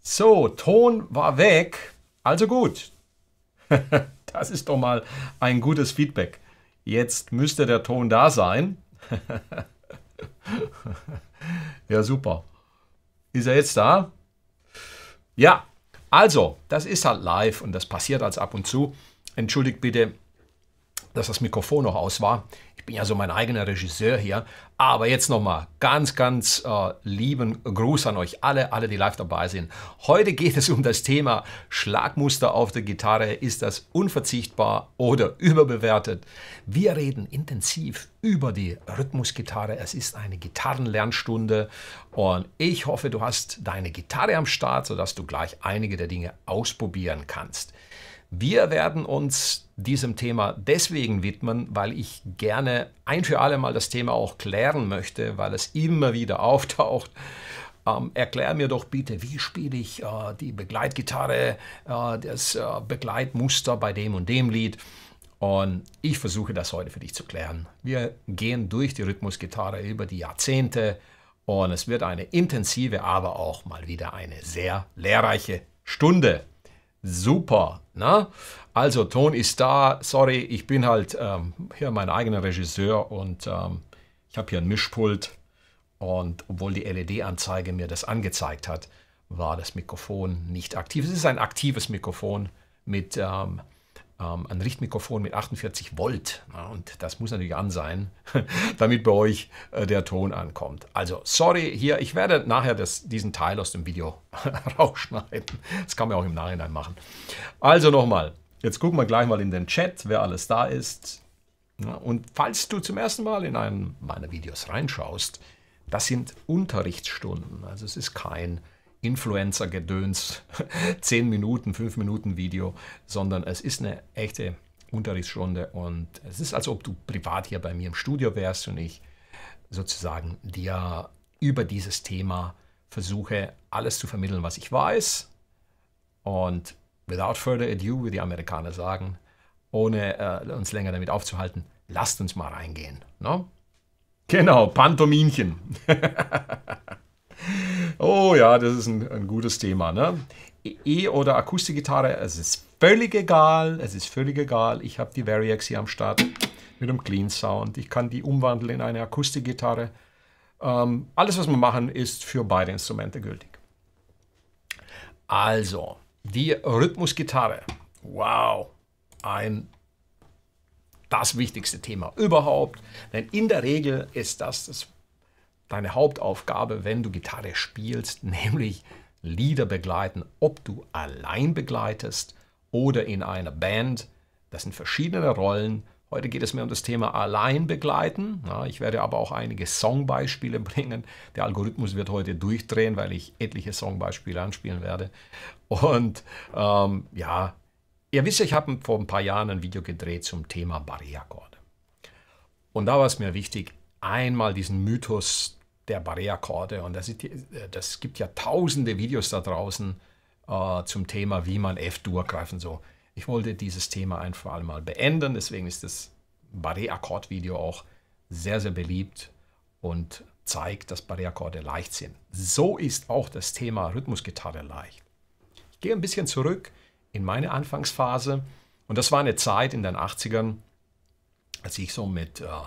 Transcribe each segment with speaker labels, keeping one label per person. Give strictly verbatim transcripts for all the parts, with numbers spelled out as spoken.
Speaker 1: So, Ton war weg. Also gut. Das ist doch mal ein gutes Feedback. Jetzt müsste der Ton da sein. Ja, super. Ist er jetzt da? Ja, also, das ist halt live und das passiert als ab und zu. Entschuldigt bitte, dass das Mikrofon noch aus war. Ich bin ja so mein eigener Regisseur hier. Aber jetzt nochmal ganz, ganz äh, lieben Gruß an euch alle, alle, die live dabei sind. Heute geht es um das Thema Schlagmuster auf der Gitarre. Ist das unverzichtbar oder überbewertet? Wir reden intensiv über die Rhythmusgitarre. Es ist eine Gitarrenlernstunde und ich hoffe, du hast deine Gitarre am Start, sodass du gleich einige der Dinge ausprobieren kannst. Wir werden uns diesem Thema deswegen widmen, weil ich gerne ein für alle Mal das Thema auch klären möchte, weil es immer wieder auftaucht. Ähm, erklär mir doch bitte, wie spiele ich äh, die Begleitgitarre, äh, das äh, Begleitmuster bei dem und dem Lied. Und ich versuche das heute für dich zu klären. Wir gehen durch die Rhythmusgitarre über die Jahrzehnte und es wird eine intensive, aber auch mal wieder eine sehr lehrreiche Stunde. Super, ne? Also Ton ist da. Sorry, ich bin halt ähm, hier mein eigener Regisseur und ähm, ich habe hier ein Mischpult und obwohl die L E D-Anzeige mir das angezeigt hat, war das Mikrofon nicht aktiv. Es ist ein aktives Mikrofon mit ähm, ähm, ein Richtmikrofon mit achtundvierzig Volt, ja, und das muss natürlich an sein, damit bei euch äh, der Ton ankommt. Also sorry hier, ich werde nachher das, diesen Teil aus dem Video rausschneiden. Das kann man auch im Nachhinein machen. Also nochmal, jetzt gucken wir gleich mal in den Chat, wer alles da ist. Ja, und falls du zum ersten Mal in einen meiner Videos reinschaust, das sind Unterrichtsstunden. Also es ist kein Influencer-Gedöns, zehn Minuten, fünf Minuten Video, sondern es ist eine echte Unterrichtsstunde und es ist, als ob du privat hier bei mir im Studio wärst und ich sozusagen dir über dieses Thema versuche, alles zu vermitteln, was ich weiß. Und without further ado, wie die Amerikaner sagen, ohne äh, uns länger damit aufzuhalten, lasst uns mal reingehen. No? Genau, Pantominchen. Oh ja, das ist ein, ein gutes Thema. Ne? E- oder Akustikgitarre, es ist völlig egal. Es ist völlig egal. Ich habe die Variax hier am Start mit einem Clean Sound. Ich kann die umwandeln in eine Akustikgitarre. Ähm, alles, was wir machen, ist für beide Instrumente gültig. Also, die Rhythmusgitarre. Wow, ein das wichtigste Thema überhaupt. Denn in der Regel ist das das deine Hauptaufgabe, wenn du Gitarre spielst, nämlich Lieder begleiten, ob du allein begleitest oder in einer Band. Das sind verschiedene Rollen. Heute geht es mir um das Thema allein begleiten. Ja, ich werde aber auch einige Songbeispiele bringen. Der Algorithmus wird heute durchdrehen, weil ich etliche Songbeispiele anspielen werde. Und ähm, ja, ihr wisst ja, ich habe vor ein paar Jahren ein Video gedreht zum Thema Barré-Akkorde. Und da war es mir wichtig, einmal diesen Mythos der Barré-Akkorde, und das, ist, das gibt ja tausende Videos da draußen äh, zum Thema, wie man F-Dur greift und so. Ich wollte dieses Thema ein für alle Mal beenden, deswegen ist das Barré-Akkord-Video auch sehr, sehr beliebt und zeigt, dass Barré-Akkorde leicht sind. So ist auch das Thema Rhythmusgitarre leicht. Ich gehe ein bisschen zurück in meine Anfangsphase und das war eine Zeit in den achtzigern, als ich so mit äh,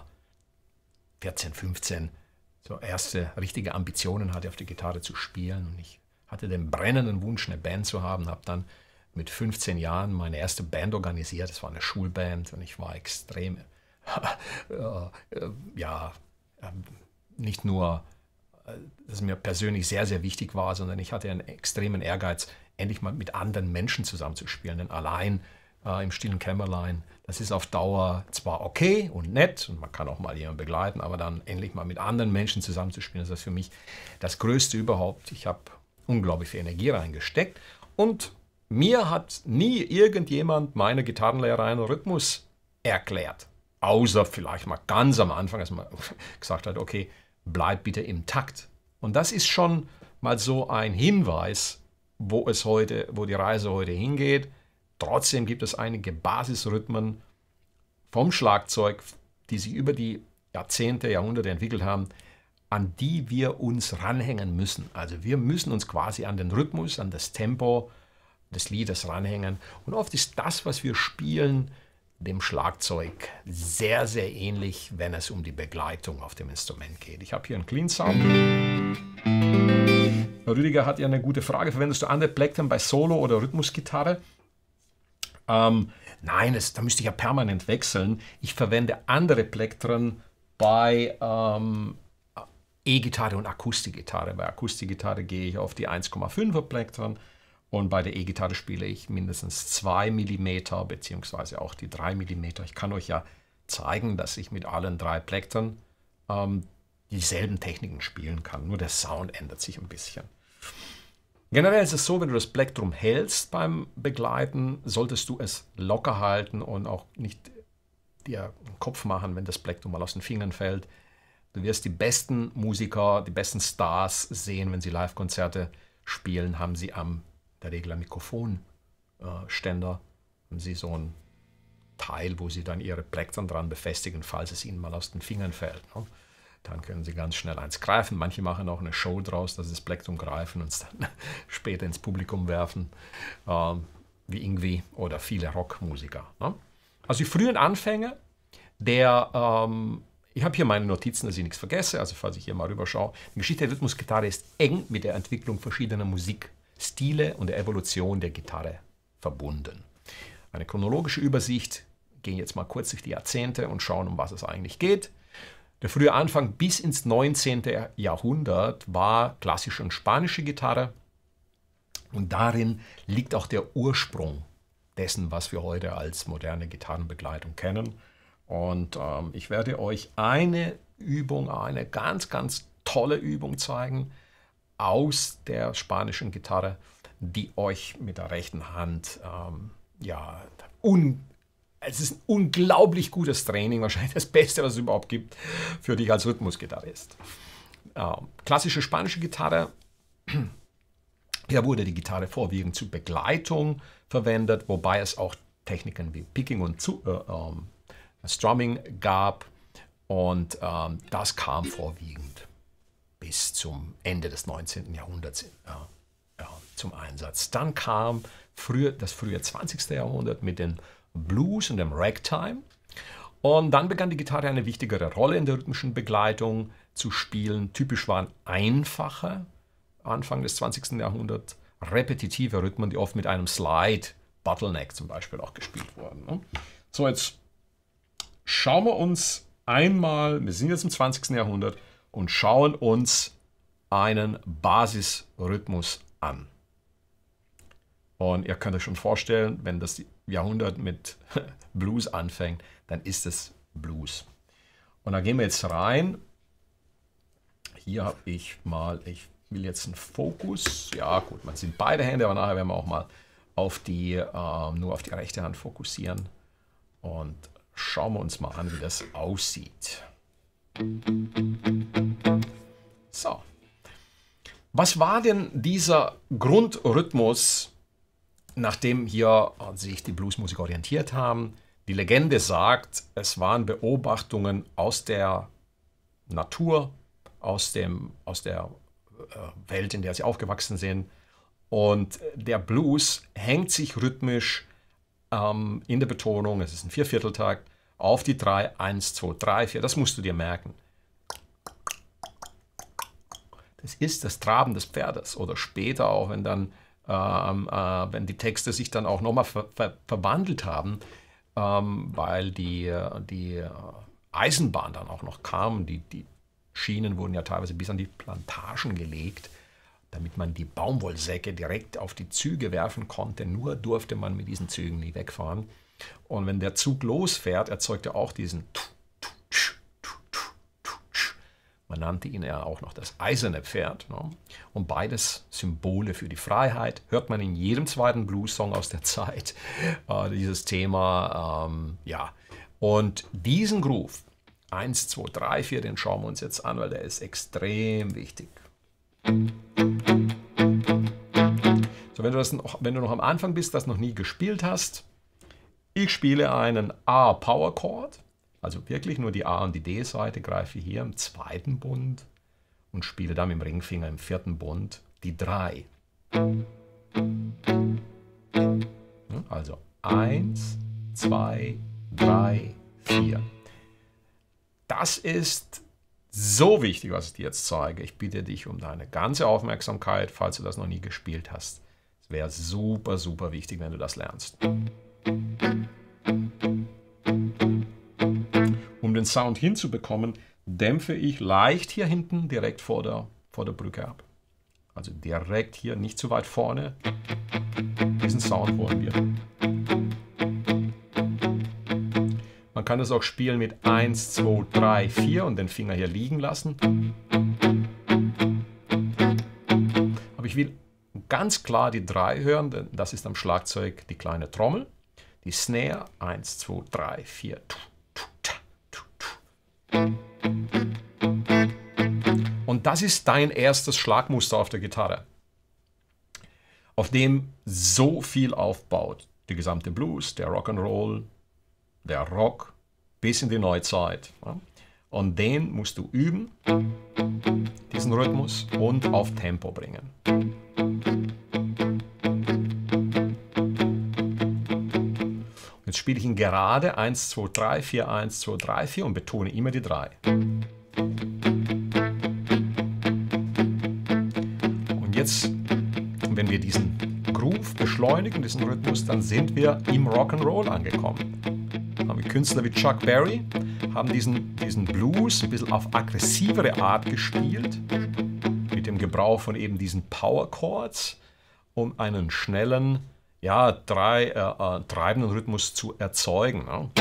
Speaker 1: vierzehn, fünfzehn so erste richtige Ambitionen hatte, auf die Gitarre zu spielen. Und ich hatte den brennenden Wunsch, eine Band zu haben, habe dann mit fünfzehn Jahren meine erste Band organisiert. Das war eine Schulband und ich war extrem, äh, äh, ja, äh, nicht nur, äh, dass es mir persönlich sehr, sehr wichtig war, sondern ich hatte einen extremen Ehrgeiz, endlich mal mit anderen Menschen zusammenzuspielen. Denn allein äh, im stillen Kämmerlein, das ist auf Dauer zwar okay und nett und man kann auch mal jemanden begleiten, aber dann endlich mal mit anderen Menschen zusammenzuspielen, das ist für mich das Größte überhaupt. Ich habe unglaublich viel Energie reingesteckt und mir hat nie irgendjemand meine Gitarrenlehre einen Rhythmus erklärt. Außer vielleicht mal ganz am Anfang, als man gesagt hat, okay, bleib bitte im Takt. Und das ist schon mal so ein Hinweis, wo es heute, wo die Reise heute hingeht. Trotzdem gibt es einige Basisrhythmen vom Schlagzeug, die sich über die Jahrzehnte, Jahrhunderte entwickelt haben. an die wir uns ranhängen müssen. Also wir müssen uns quasi an den Rhythmus, an das Tempo des Liedes ranhängen. Und oft ist das, was wir spielen, dem Schlagzeug sehr, sehr ähnlich, wenn es um die Begleitung auf dem Instrument geht. Ich habe hier einen Clean Sound. Rüdiger hat ja eine gute Frage. Verwendest du andere Plektren bei Solo- oder Rhythmusgitarre? Ähm, nein, das, da müsste ich ja permanent wechseln. Ich verwende andere Plektren bei ähm, E-Gitarre und Akustikgitarre. Bei Akustikgitarre gehe ich auf die eins Komma fünfer Plektren und bei der E-Gitarre spiele ich mindestens zwei Millimeter beziehungsweise auch die drei Millimeter. Ich kann euch ja zeigen, dass ich mit allen drei Plektren ähm, dieselben Techniken spielen kann. Nur der Sound ändert sich ein bisschen. Generell ist es so, wenn du das Plektrum hältst beim Begleiten, solltest du es locker halten und auch nicht dir einen Kopf machen, wenn das Plektrum mal aus den Fingern fällt. Du wirst die besten Musiker, die besten Stars sehen, wenn sie Live-Konzerte spielen, haben sie am, in der Regel am Mikrofonständer, haben sie so ein Teil, wo sie dann ihre Plektren dran befestigen, falls es ihnen mal aus den Fingern fällt. Ne? Dann können sie ganz schnell eins greifen. Manche machen auch eine Show draus, dass sie das Plektrum greifen und es dann später ins Publikum werfen, äh, wie Yngwie oder viele Rockmusiker. Ne? Also die frühen Anfänge, der, ähm, ich habe hier meine Notizen, dass ich nichts vergesse, also falls ich hier mal rüberschaue. Die Geschichte der Rhythmusgitarre ist eng mit der Entwicklung verschiedener Musikstile und der Evolution der Gitarre verbunden. Eine chronologische Übersicht, gehen jetzt mal kurz durch die Jahrzehnte und schauen, um was es eigentlich geht. Der frühe Anfang bis ins neunzehnten. Jahrhundert war klassische und spanische Gitarre und darin liegt auch der Ursprung dessen, was wir heute als moderne Gitarrenbegleitung kennen. Und ähm, ich werde euch eine Übung, eine ganz, ganz tolle Übung zeigen aus der spanischen Gitarre, die euch mit der rechten Hand, ähm, ja, un es ist ein unglaublich gutes Training, wahrscheinlich das Beste, was es überhaupt gibt für dich als Rhythmusgitarrist. Äh, klassische spanische Gitarre, hier wurde die Gitarre vorwiegend zur Begleitung verwendet, wobei es auch Techniken wie Picking und zu, äh, ähm, Strumming gab und ähm, das kam vorwiegend bis zum Ende des neunzehnten. Jahrhunderts äh, ja, zum Einsatz. Dann kam früher, das frühe zwanzigste. Jahrhundert mit den Blues und dem Ragtime. Und dann begann die Gitarre eine wichtigere Rolle in der rhythmischen Begleitung zu spielen. Typisch waren einfache, Anfang des zwanzigsten. Jahrhunderts, repetitive Rhythmen, die oft mit einem Slide, Bottleneck zum Beispiel, auch gespielt wurden. So, jetzt schauen wir uns einmal, wir sind jetzt im zwanzigsten. Jahrhundert, und schauen uns einen Basisrhythmus an. Und ihr könnt euch schon vorstellen, wenn das Jahrhundert mit Blues anfängt, dann ist es Blues. Und da gehen wir jetzt rein. Hier habe ich mal, ich will jetzt einen Fokus. Ja gut, man sieht beide Hände, aber nachher werden wir auch mal auf die, äh, nur auf die rechte Hand fokussieren. Und schauen wir uns mal an, wie das aussieht. So. Was war denn dieser Grundrhythmus, nachdem hier sich die Bluesmusiker orientiert haben? Die Legende sagt, es waren Beobachtungen aus der Natur, aus, dem, aus der Welt, in der sie aufgewachsen sind. Und der Blues hängt sich rhythmisch ähm, in der Betonung, es ist ein Viervierteltakt, auf die drei, eins, zwei, drei, vier, das musst du dir merken. Das ist das Traben des Pferdes oder später auch, wenn dann Ähm, äh, wenn die Texte sich dann auch nochmal ver ver verwandelt haben, ähm, weil die, die Eisenbahn dann auch noch kam. Die, die Schienen wurden ja teilweise bis an die Plantagen gelegt, damit man die Baumwollsäcke direkt auf die Züge werfen konnte. Nur durfte man mit diesen Zügen nie wegfahren. Und wenn der Zug losfährt, erzeugt er auch diesen. Man nannte ihn ja auch noch das eiserne Pferd. Ne? Und beides Symbole für die Freiheit. Hört man in jedem zweiten Blues-Song aus der Zeit äh, dieses Thema. Ähm, ja. Und diesen Groove, eins, zwei, drei, vier, den schauen wir uns jetzt an, weil der ist extrem wichtig. So, wenn du, das noch, wenn du noch am Anfang bist, das noch nie gespielt hast, ich spiele einen A-Power Chord. Also wirklich nur die A- und die D-Seite greife ich hier im zweiten Bund und spiele dann mit dem Ringfinger im vierten Bund die drei. Also eins, zwei, drei, vier. Das ist so wichtig, was ich dir jetzt zeige. Ich bitte dich um deine ganze Aufmerksamkeit, falls du das noch nie gespielt hast. Es wäre super, super wichtig, wenn du das lernst. Um den Sound hinzubekommen, dämpfe ich leicht hier hinten direkt vor der, vor der Brücke ab. Also direkt hier, nicht zu weit vorne. Diesen Sound wollen wir. Man kann es auch spielen mit eins, zwei, drei, vier und den Finger hier liegen lassen. Aber ich will ganz klar die drei hören, denn das ist am Schlagzeug die kleine Trommel. Die Snare, eins, zwei, drei, vier. Und das ist dein erstes Schlagmuster auf der Gitarre, auf dem so viel aufbaut. Die gesamte Blues, der Rock'n'Roll, der Rock bis in die Neuzeit. Und den musst du üben, diesen Rhythmus, und auf Tempo bringen. Jetzt spiele ich ihn gerade eins, zwei, drei, vier, eins, zwei, drei, vier und betone immer die drei. Und jetzt, wenn wir diesen Groove beschleunigen, diesen Rhythmus, dann sind wir im Rock'n'Roll angekommen. Künstler wie Chuck Berry haben diesen, diesen Blues ein bisschen auf aggressivere Art gespielt, mit dem Gebrauch von eben diesen Power Chords, um einen schnellen, ja, drei, äh, äh, treibenden Rhythmus zu erzeugen. Ne?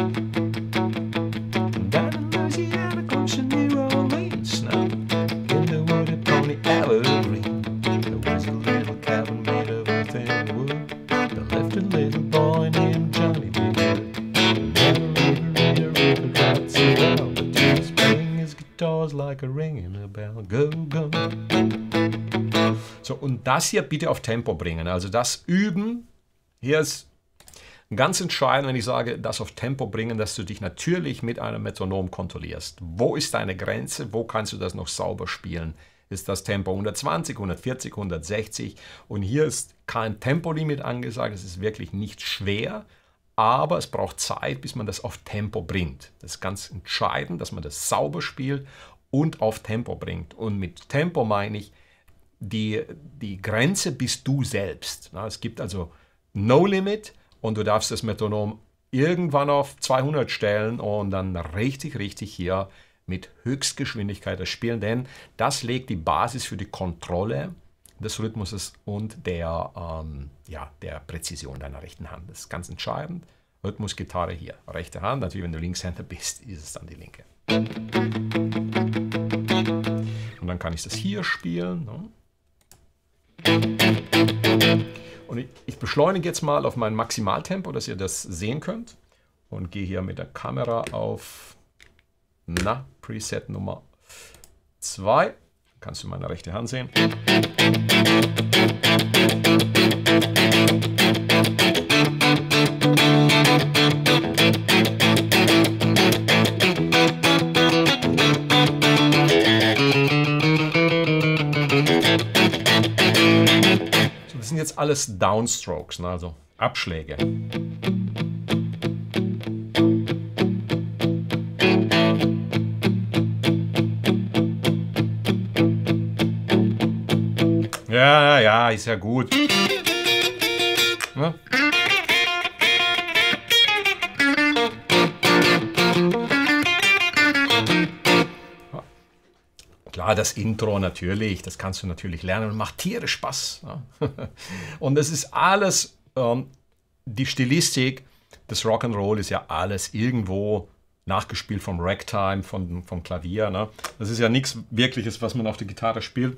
Speaker 1: Like a ring in a bell. Go, go. So, und das hier bitte auf Tempo bringen. Also das Üben, hier ist ganz entscheidend, wenn ich sage, das auf Tempo bringen, dass du dich natürlich mit einem Metronom kontrollierst. Wo ist deine Grenze? Wo kannst du das noch sauber spielen? Ist das Tempo hundertzwanzig, hundertvierzig, hundertsechzig? Und hier ist kein Tempolimit angesagt. Es ist wirklich nicht schwer. Aber es braucht Zeit, bis man das auf Tempo bringt. Das ist ganz entscheidend, dass man das sauber spielt und auf Tempo bringt. Und mit Tempo meine ich, die, die Grenze bist du selbst. Es gibt also No Limit und du darfst das Metronom irgendwann auf zweihundert stellen und dann richtig, richtig hier mit Höchstgeschwindigkeit das spielen, denn das legt die Basis für die Kontrolle des Rhythmuses und der, ähm, ja, der Präzision deiner rechten Hand. Das ist ganz entscheidend. Rhythmusgitarre hier, rechte Hand. Natürlich, wenn du Linkshänder bist, ist es dann die linke. Und dann kann ich das hier spielen. Ne? Und ich, ich beschleunige jetzt mal auf mein Maximaltempo, dass ihr das sehen könnt. Und gehe hier mit der Kamera auf na, Preset Nummer zwei. Kannst du meine rechte Hand sehen. So, das sind jetzt alles Downstrokes, ne, also Abschläge. Ja, ja, ist ja gut. Ja. Klar, das Intro natürlich, das kannst du natürlich lernen und macht tierisch Spaß. Ja. Und es ist alles, ähm, die Stilistik des Rock'n'Roll ist ja alles irgendwo nachgespielt vom Ragtime, vom, vom Klavier. Ne? Das ist ja nichts Wirkliches, was man auf der Gitarre spielt.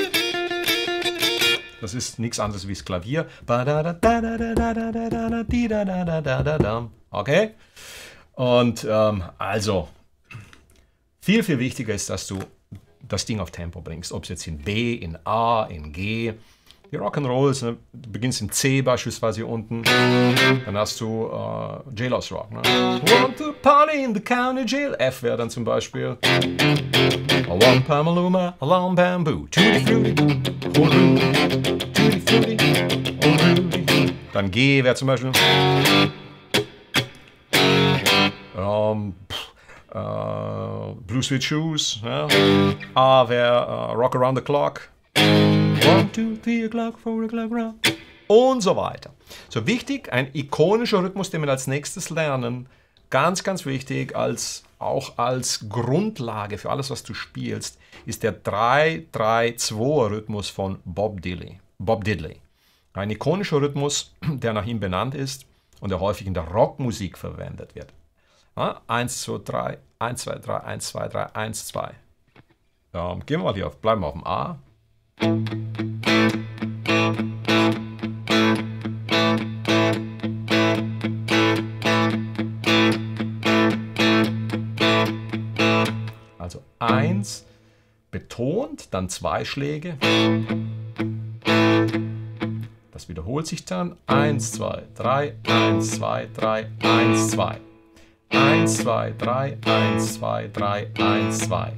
Speaker 1: Das ist nichts anderes wie das Klavier. Okay? Und ähm, also, viel, viel wichtiger ist, dass du das Ding auf Tempo bringst. Ob es jetzt in B, in A, in G die Rock'n'Rolls, ne? Du beginnst im C beispielsweise hier unten, dann hast du äh, Jailhouse Rock. Ne? Want to party in the county jail. F wäre dann zum Beispiel I want Pamaluma, Alarm Bamboo, Tutti Frutti, oh Rudy, Tutti Frutti, oh Rudy. Dann G wäre zum Beispiel um, pff, uh, Blue Sweet Shoes. Ja? A wäre uh, Rock Around the Clock. One, two, three o'clock, four o'clock, round. Und so weiter. So wichtig, ein ikonischer Rhythmus, den wir als nächstes lernen. Ganz, ganz wichtig, als, auch als Grundlage für alles, was du spielst, ist der drei drei zwei Rhythmus von Bob Diddley. Bob Diddley. Ein ikonischer Rhythmus, der nach ihm benannt ist und der häufig in der Rockmusik verwendet wird. Ja, eins, zwei, drei, eins, zwei, drei, eins, zwei, drei, eins, zwei. Ähm, gehen wir mal hier auf, bleiben wir auf dem A. Also eins betont, dann zwei Schläge. Das wiederholt sich dann. eins, zwei, drei, eins, zwei, drei, eins, zwei. eins, zwei, drei, eins, zwei, drei, eins, zwei.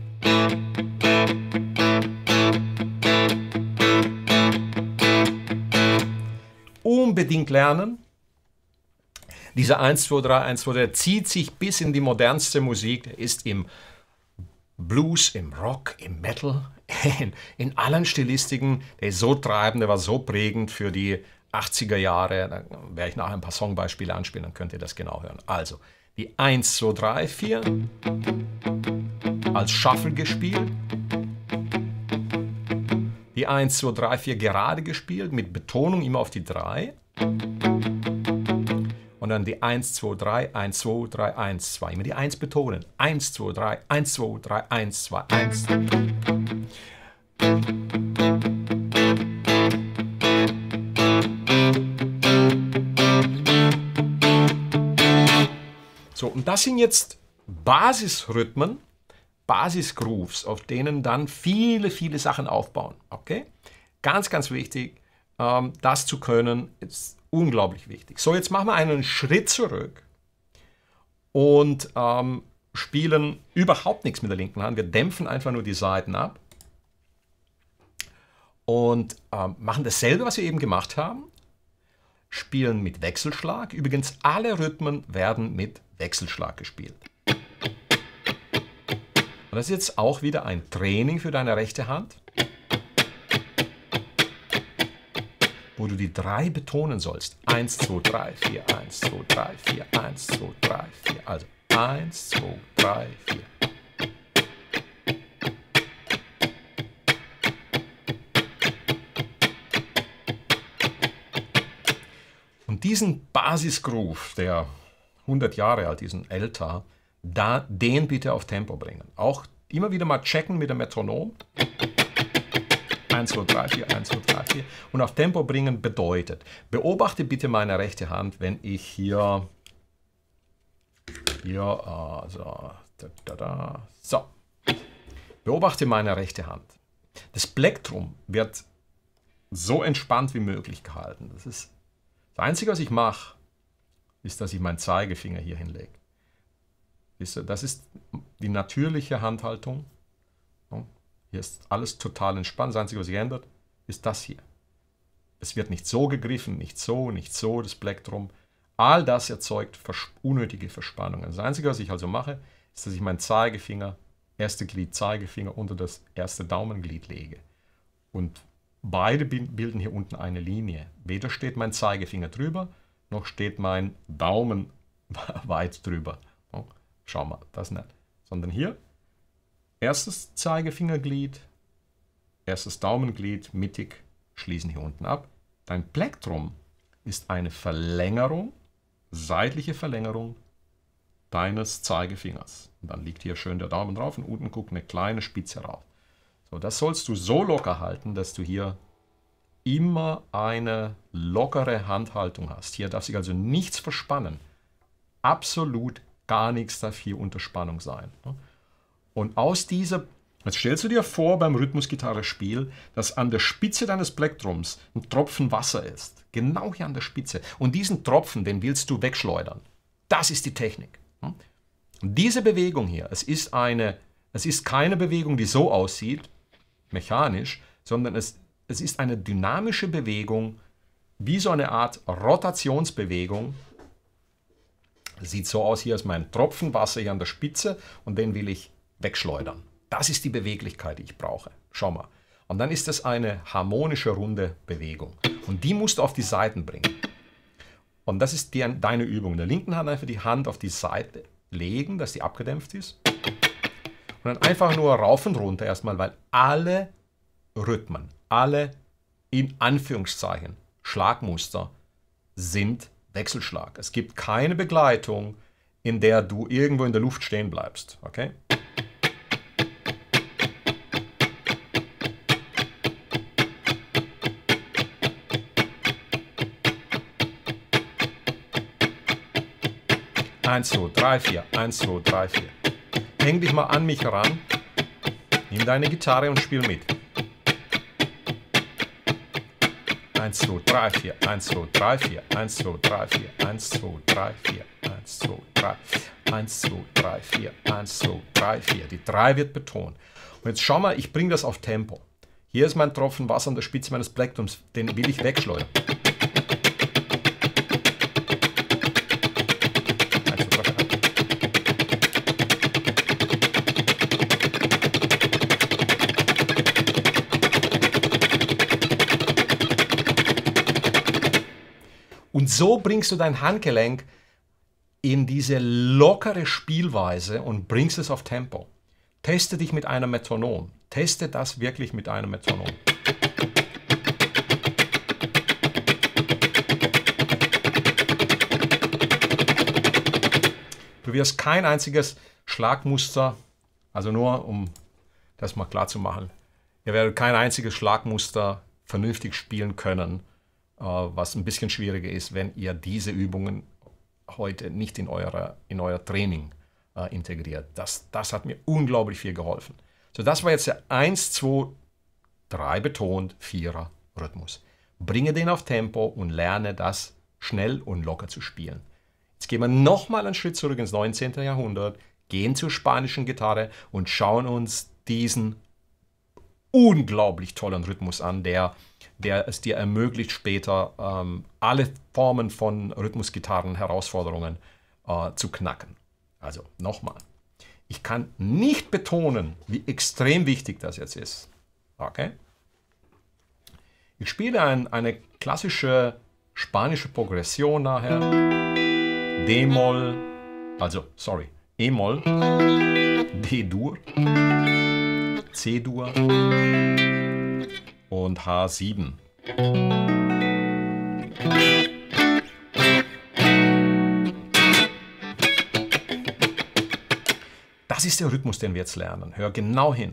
Speaker 1: Unbedingt lernen. Dieser eins, zwei, drei, eins, zwei, der zieht sich bis in die modernste Musik. Der ist im Blues, im Rock, im Metal, in, in allen Stilistiken. Der ist so treibend, der war so prägend für die achtziger Jahre. Da werde ich nachher ein paar Songbeispiele anspielen, dann könnt ihr das genau hören. Also, die eins, zwei, drei, vier als Shuffle gespielt. Die eins, zwei, drei, vier gerade gespielt, mit Betonung immer auf die drei. Und dann die eins, zwei, drei, eins, zwei, drei, eins, zwei. Immer die eins betonen. eins, zwei, drei, eins, zwei, drei, eins, zwei, eins. So, und das sind jetzt Basisrhythmen, Basisgrooves, auf denen dann viele, viele Sachen aufbauen. Okay? Ganz, ganz wichtig, ähm, das zu können, ist unglaublich wichtig. So, jetzt machen wir einen Schritt zurück und ähm, spielen überhaupt nichts mit der linken Hand. Wir dämpfen einfach nur die Saiten ab und ähm, machen dasselbe, was wir eben gemacht haben. Spielen mit Wechselschlag. Übrigens, alle Rhythmen werden mit Wechselschlag gespielt. Und das ist jetzt auch wieder ein Training für deine rechte Hand, wo du die drei betonen sollst. eins, zwei, drei, vier, eins, zwei, drei, vier, eins, zwei, drei, vier. Also eins, zwei, drei, vier. Und diesen Basisgroove, der hundert Jahre alt ist und älter, da, den bitte auf Tempo bringen. Auch immer wieder mal checken mit dem Metronom. eins, zwei, drei, vier, eins, zwei, drei, vier. Und auf Tempo bringen bedeutet, beobachte bitte meine rechte Hand, wenn ich hier, hier, also, da, da, da, so. Beobachte meine rechte Hand. Das Plektrum wird so entspannt wie möglich gehalten. Das ist das Einzige, was ich mache, ist, dass ich meinen Zeigefinger hier hinlege. Das ist die natürliche Handhaltung. Hier ist alles total entspannt. Das Einzige, was sich ändert, ist das hier. Es wird nicht so gegriffen, nicht so, nicht so, das Plektrum. All das erzeugt unnötige Verspannungen. Das Einzige, was ich also mache, ist, dass ich meinen Zeigefinger, erste Glied Zeigefinger unter das erste Daumenglied lege. Und beide bilden hier unten eine Linie. Weder steht mein Zeigefinger drüber, noch steht mein Daumen weit drüber. Schau mal, das nicht. Sondern hier, erstes Zeigefingerglied, erstes Daumenglied, mittig, schließen hier unten ab. Dein Plektrum ist eine Verlängerung, seitliche Verlängerung deines Zeigefingers. Und dann liegt hier schön der Daumen drauf und unten guckt eine kleine Spitze raus. So, das sollst du so locker halten, dass du hier immer eine lockere Handhaltung hast. Hier darf sich also nichts verspannen. Absolut gar nichts darf hier unter Spannung sein. Und aus dieser Jetzt stellst du dir vor beim Rhythmusgitarre-Spiel, dass an der Spitze deines Plektrum ein Tropfen Wasser ist. Genau hier an der Spitze. Und diesen Tropfen, den willst du wegschleudern. Das ist die Technik. Und diese Bewegung hier, es ist, eine, es ist keine Bewegung, die so aussieht, mechanisch, sondern es, es ist eine dynamische Bewegung, wie so eine Art Rotationsbewegung. Sieht so aus, hier ist mein Tropfen Wasser hier an der Spitze und den will ich wegschleudern. Das ist die Beweglichkeit, die ich brauche. Schau mal. Und dann ist es eine harmonische, runde Bewegung. Und die musst du auf die Seiten bringen. Und das ist die, deine Übung. In der linken Hand einfach die Hand auf die Seite legen, dass die abgedämpft ist. Und dann einfach nur rauf und runter erstmal, weil alle Rhythmen, alle in Anführungszeichen Schlagmuster sind Wechselschlag. Es gibt keine Begleitung, in der du irgendwo in der Luft stehen bleibst. Okay? eins, zwei, drei, vier, eins, zwei, drei, vier. Häng dich mal an mich ran, nimm deine Gitarre und spiel mit. eins, zwei, drei, vier, eins, zwei, drei, vier, eins, zwei, drei, vier, eins, zwei, drei, vier, eins, zwei, drei, eins, zwei, drei, vier, eins, zwei, drei, vier. Die drei wird betont. Und jetzt schau mal, ich bringe das auf Tempo. Hier ist mein Tropfen Wasser an der Spitze meines Plektrums, den will ich wegschleudern. Und so bringst du dein Handgelenk in diese lockere Spielweise und bringst es auf Tempo. Teste dich mit einem Metronom. Teste das wirklich mit einem Metronom. Du wirst kein einziges Schlagmuster, also nur um das mal klar zu machen, ihr werdet kein einziges Schlagmuster vernünftig spielen können, was ein bisschen schwieriger ist, wenn ihr diese Übungen heute nicht in, eurer, in euer Training äh, integriert. Das, das hat mir unglaublich viel geholfen. So, das war jetzt der eins, zwei, drei betont, vierer Rhythmus. Bringe den auf Tempo und lerne das schnell und locker zu spielen. Jetzt gehen wir nochmal einen Schritt zurück ins neunzehnten Jahrhundert, gehen zur spanischen Gitarre und schauen uns diesen unglaublich tollen Rhythmus an, der der es dir ermöglicht, später ähm, alle Formen von Rhythmusgitarren-Herausforderungen äh, zu knacken. Also nochmal, ich kann nicht betonen, wie extrem wichtig das jetzt ist. Okay? Ich spiele ein, eine klassische spanische Progression nachher. D-Moll, also, sorry, E-Moll, D-Dur, C-Dur und H sieben. Das ist der Rhythmus, den wir jetzt lernen. Hör genau hin.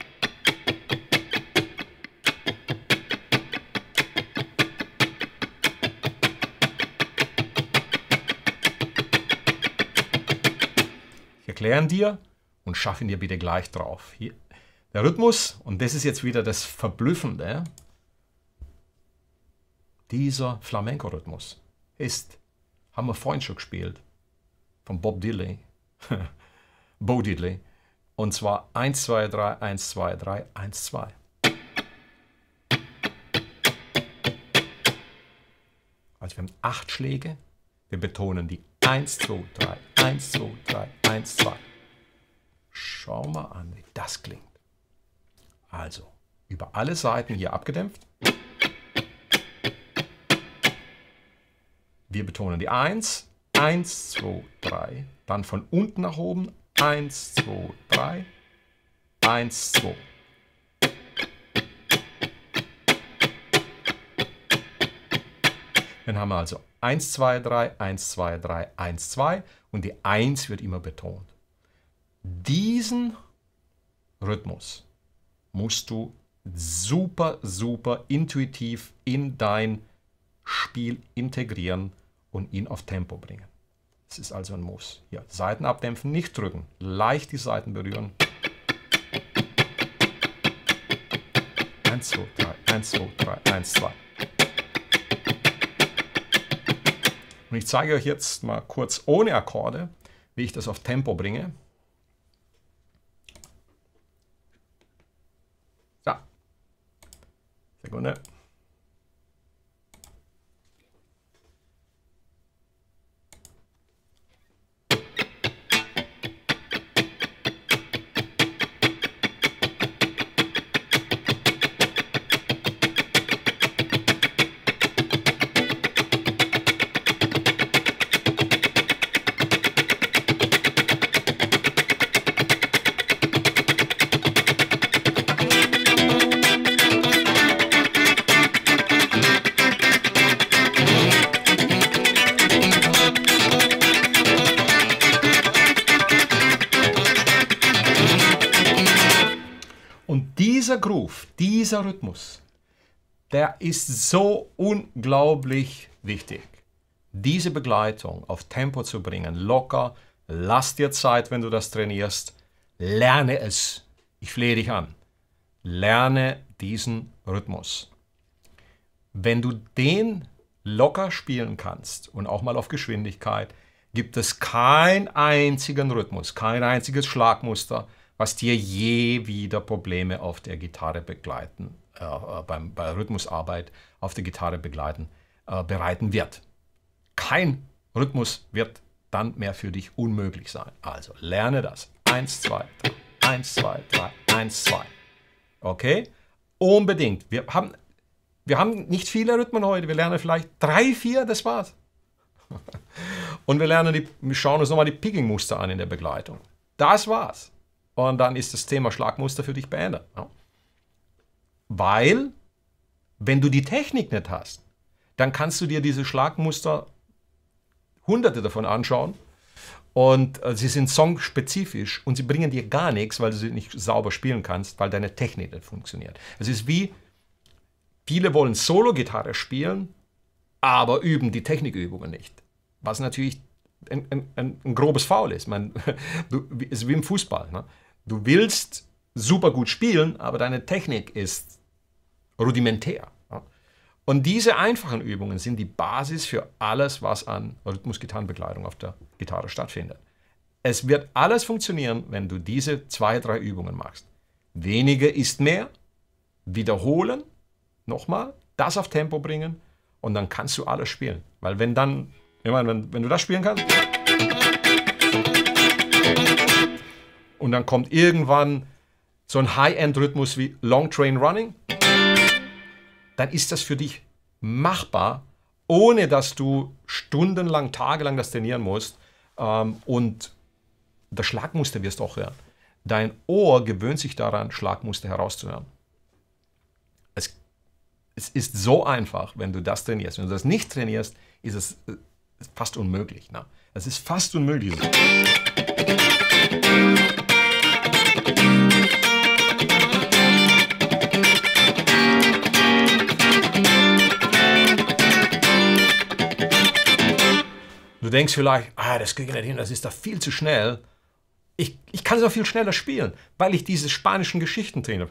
Speaker 1: Ich erkläre ihn dir und schaffe ihn dir bitte gleich drauf. Hier. Der Rhythmus, und das ist jetzt wieder das Verblüffende, dieser Flamenco-Rhythmus ist, haben wir vorhin schon gespielt, von Bob Diddley, Bo Diddley, und zwar eins, zwei, drei, eins, zwei, drei, eins, zwei. Also wir haben acht Schläge, wir betonen die eins, zwei, drei, eins, zwei, drei, eins, zwei. Schau mal an, wie das klingt. Also, über alle Seiten hier abgedämpft. Wir betonen die eins, eins, zwei, drei. Dann von unten nach oben, eins, zwei, drei, eins, zwei. Dann haben wir also eins, zwei, drei, eins, zwei, drei, eins, zwei und die eins wird immer betont. Diesen Rhythmus musst du super, super intuitiv in dein Spiel integrieren und ihn auf Tempo bringen. Das ist also ein Muss. Hier, Saiten abdämpfen, nicht drücken, leicht die Saiten berühren. eins, zwei, drei, eins, zwei, drei, eins, zwei. Und ich zeige euch jetzt mal kurz ohne Akkorde, wie ich das auf Tempo bringe. So. Sekunde. Und dieser Groove, dieser Rhythmus, der ist so unglaublich wichtig. Diese Begleitung auf Tempo zu bringen, locker, lass dir Zeit, wenn du das trainierst, lerne es. Ich flehe dich an. Lerne diesen Rhythmus. Wenn du den locker spielen kannst und auch mal auf Geschwindigkeit, gibt es keinen einzigen Rhythmus, kein einziges Schlagmuster, was dir je wieder Probleme auf der Gitarre begleiten, äh, beim, bei Rhythmusarbeit auf der Gitarre begleiten, äh, bereiten wird. Kein Rhythmus wird dann mehr für dich unmöglich sein. Also lerne das. eins, zwei, drei, eins, zwei, drei, eins, zwei. Okay? Unbedingt. Wir haben, wir haben nicht viele Rhythmen heute. Wir lernen vielleicht drei, vier, das war's. Und wir lernen die, wir schauen uns nochmal die Picking-Muster an in der Begleitung. Das war's. Und dann ist das Thema Schlagmuster für dich beendet. Ja. Weil, wenn du die Technik nicht hast, dann kannst du dir diese Schlagmuster, hunderte davon anschauen und äh, sie sind songspezifisch und sie bringen dir gar nichts, weil du sie nicht sauber spielen kannst, weil deine Technik nicht funktioniert. Es ist wie, viele wollen Solo-Gitarre spielen, aber üben die Technikübungen nicht. Was natürlich ein, ein, ein grobes Foul ist. Man, du, ist wie im Fußball. Ne? Du willst super gut spielen, aber deine Technik ist rudimentär. Ja? Und diese einfachen Übungen sind die Basis für alles, was an Rhythmus-Gitarrenbegleitung auf der Gitarre stattfindet. Es wird alles funktionieren, wenn du diese zwei, drei Übungen machst. Weniger ist mehr, wiederholen, nochmal, das auf Tempo bringen und dann kannst du alles spielen. Weil wenn dann, ich meine, wenn, wenn du das spielen kannst und dann kommt irgendwann so ein High-End-Rhythmus wie Long Train Running, dann ist das für dich machbar, ohne dass du stundenlang, tagelang das trainieren musst ähm, und das Schlagmuster wirst du auch hören. Dein Ohr gewöhnt sich daran, Schlagmuster herauszuhören. Es, es ist so einfach, wenn du das trainierst. Wenn du das nicht trainierst, ist es fast unmöglich. Ne? Es ist fast unmöglich. Du denkst vielleicht, ah, das kriege ich nicht hin, das ist da viel zu schnell. Ich, ich kann es auch viel schneller spielen, weil ich diese spanischen Geschichten trainiere.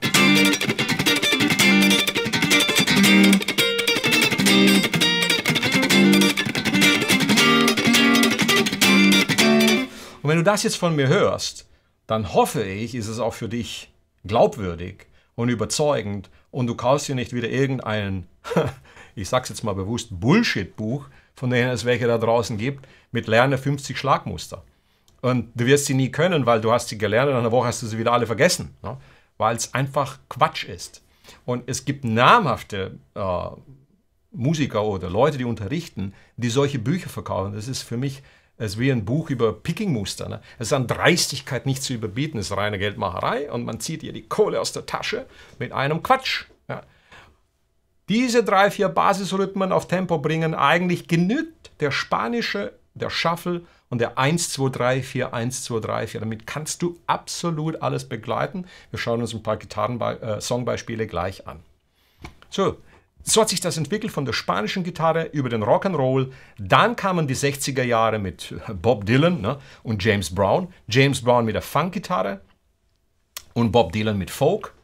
Speaker 1: Und wenn du das jetzt von mir hörst, dann hoffe ich, ist es auch für dich glaubwürdig und überzeugend und du kaufst dir nicht wieder irgendein, ich sag's jetzt mal bewusst, Bullshit-Buch, von denen es welche da draußen gibt, mit lerne fünfzig Schlagmuster. Und du wirst sie nie können, weil du hast sie gelernt und in einer Woche hast du sie wieder alle vergessen, ne? Weil es einfach Quatsch ist. Und es gibt namhafte äh, Musiker oder Leute, die unterrichten, die solche Bücher verkaufen. Das ist für mich es ist wie ein Buch über Picking-Muster. Ne? Es ist an Dreistigkeit nicht zu überbieten, es ist reine Geldmacherei und man zieht ihr die Kohle aus der Tasche mit einem Quatsch. Ja? Diese drei, vier Basisrhythmen auf Tempo bringen, eigentlich genügt der spanische, der Shuffle und der eins, zwei, drei, vier, eins, zwei, drei, vier. Damit kannst du absolut alles begleiten. Wir schauen uns ein paar Gitarren-Songbeispiele gleich an. So, so hat sich das entwickelt von der spanischen Gitarre über den Rock'n'Roll. Dann kamen die sechziger Jahre mit Bob Dylan, ne, und James Brown. James Brown mit der Funkgitarre und Bob Dylan mit Folk.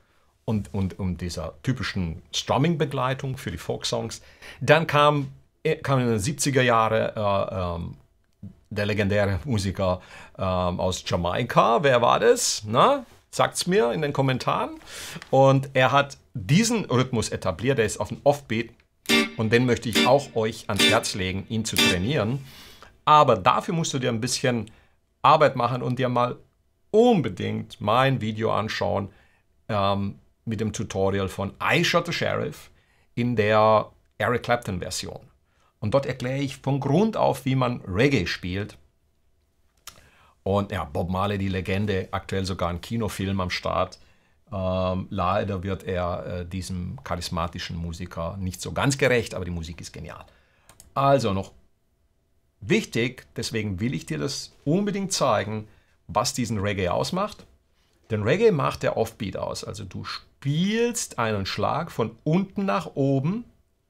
Speaker 1: und, und, und dieser typischen Strumming-Begleitung für die Folksongs. Dann kam, kam in den siebziger Jahren äh, ähm, der legendäre Musiker ähm, aus Jamaika. Wer war das? Na, sagt's mir in den Kommentaren. Und er hat diesen Rhythmus etabliert, der ist auf dem Offbeat. Und den möchte ich auch euch ans Herz legen, ihn zu trainieren. Aber dafür musst du dir ein bisschen Arbeit machen und dir mal unbedingt mein Video anschauen ähm, mit dem Tutorial von I Shot the Sheriff in der Eric Clapton Version. Und dort erkläre ich von Grund auf, wie man Reggae spielt. Und ja, Bob Marley, die Legende, aktuell sogar ein Kinofilm am Start. Ähm, leider wird er äh, diesem charismatischen Musiker nicht so ganz gerecht, aber die Musik ist genial. Also noch wichtig, deswegen will ich dir das unbedingt zeigen, was diesen Reggae ausmacht. Den Reggae macht der Offbeat aus. Also du spielst einen Schlag von unten nach oben,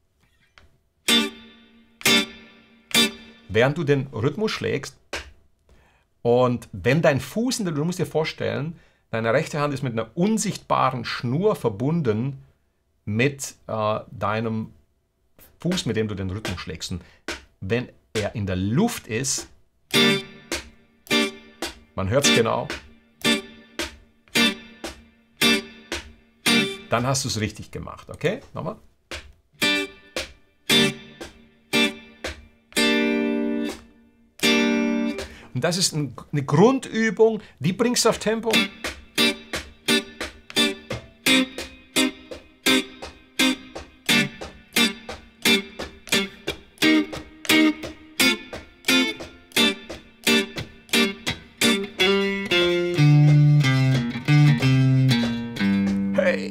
Speaker 1: während du den Rhythmus schlägst. Und wenn dein Fuß, du musst dir vorstellen, deine rechte Hand ist mit einer unsichtbaren Schnur verbunden mit äh, deinem Fuß, mit dem du den Rhythmus schlägst. Und wenn er in der Luft ist, man hört es genau, dann hast du es richtig gemacht. Okay? Nochmal. Und das ist ein, eine Grundübung, die bringst du auf Tempo. Hey!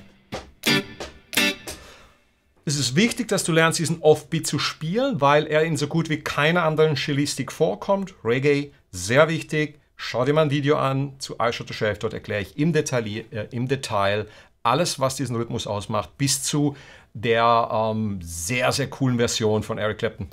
Speaker 1: Es ist wichtig, dass du lernst, diesen Offbeat zu spielen, weil er in so gut wie keiner anderen Stilistik vorkommt. Reggae, sehr wichtig. Schau dir mal ein Video an zu I Shot the Sheriff. Dort erkläre ich im Detail, äh, im Detail alles, was diesen Rhythmus ausmacht, bis zu der ähm, sehr, sehr coolen Version von Eric Clapton.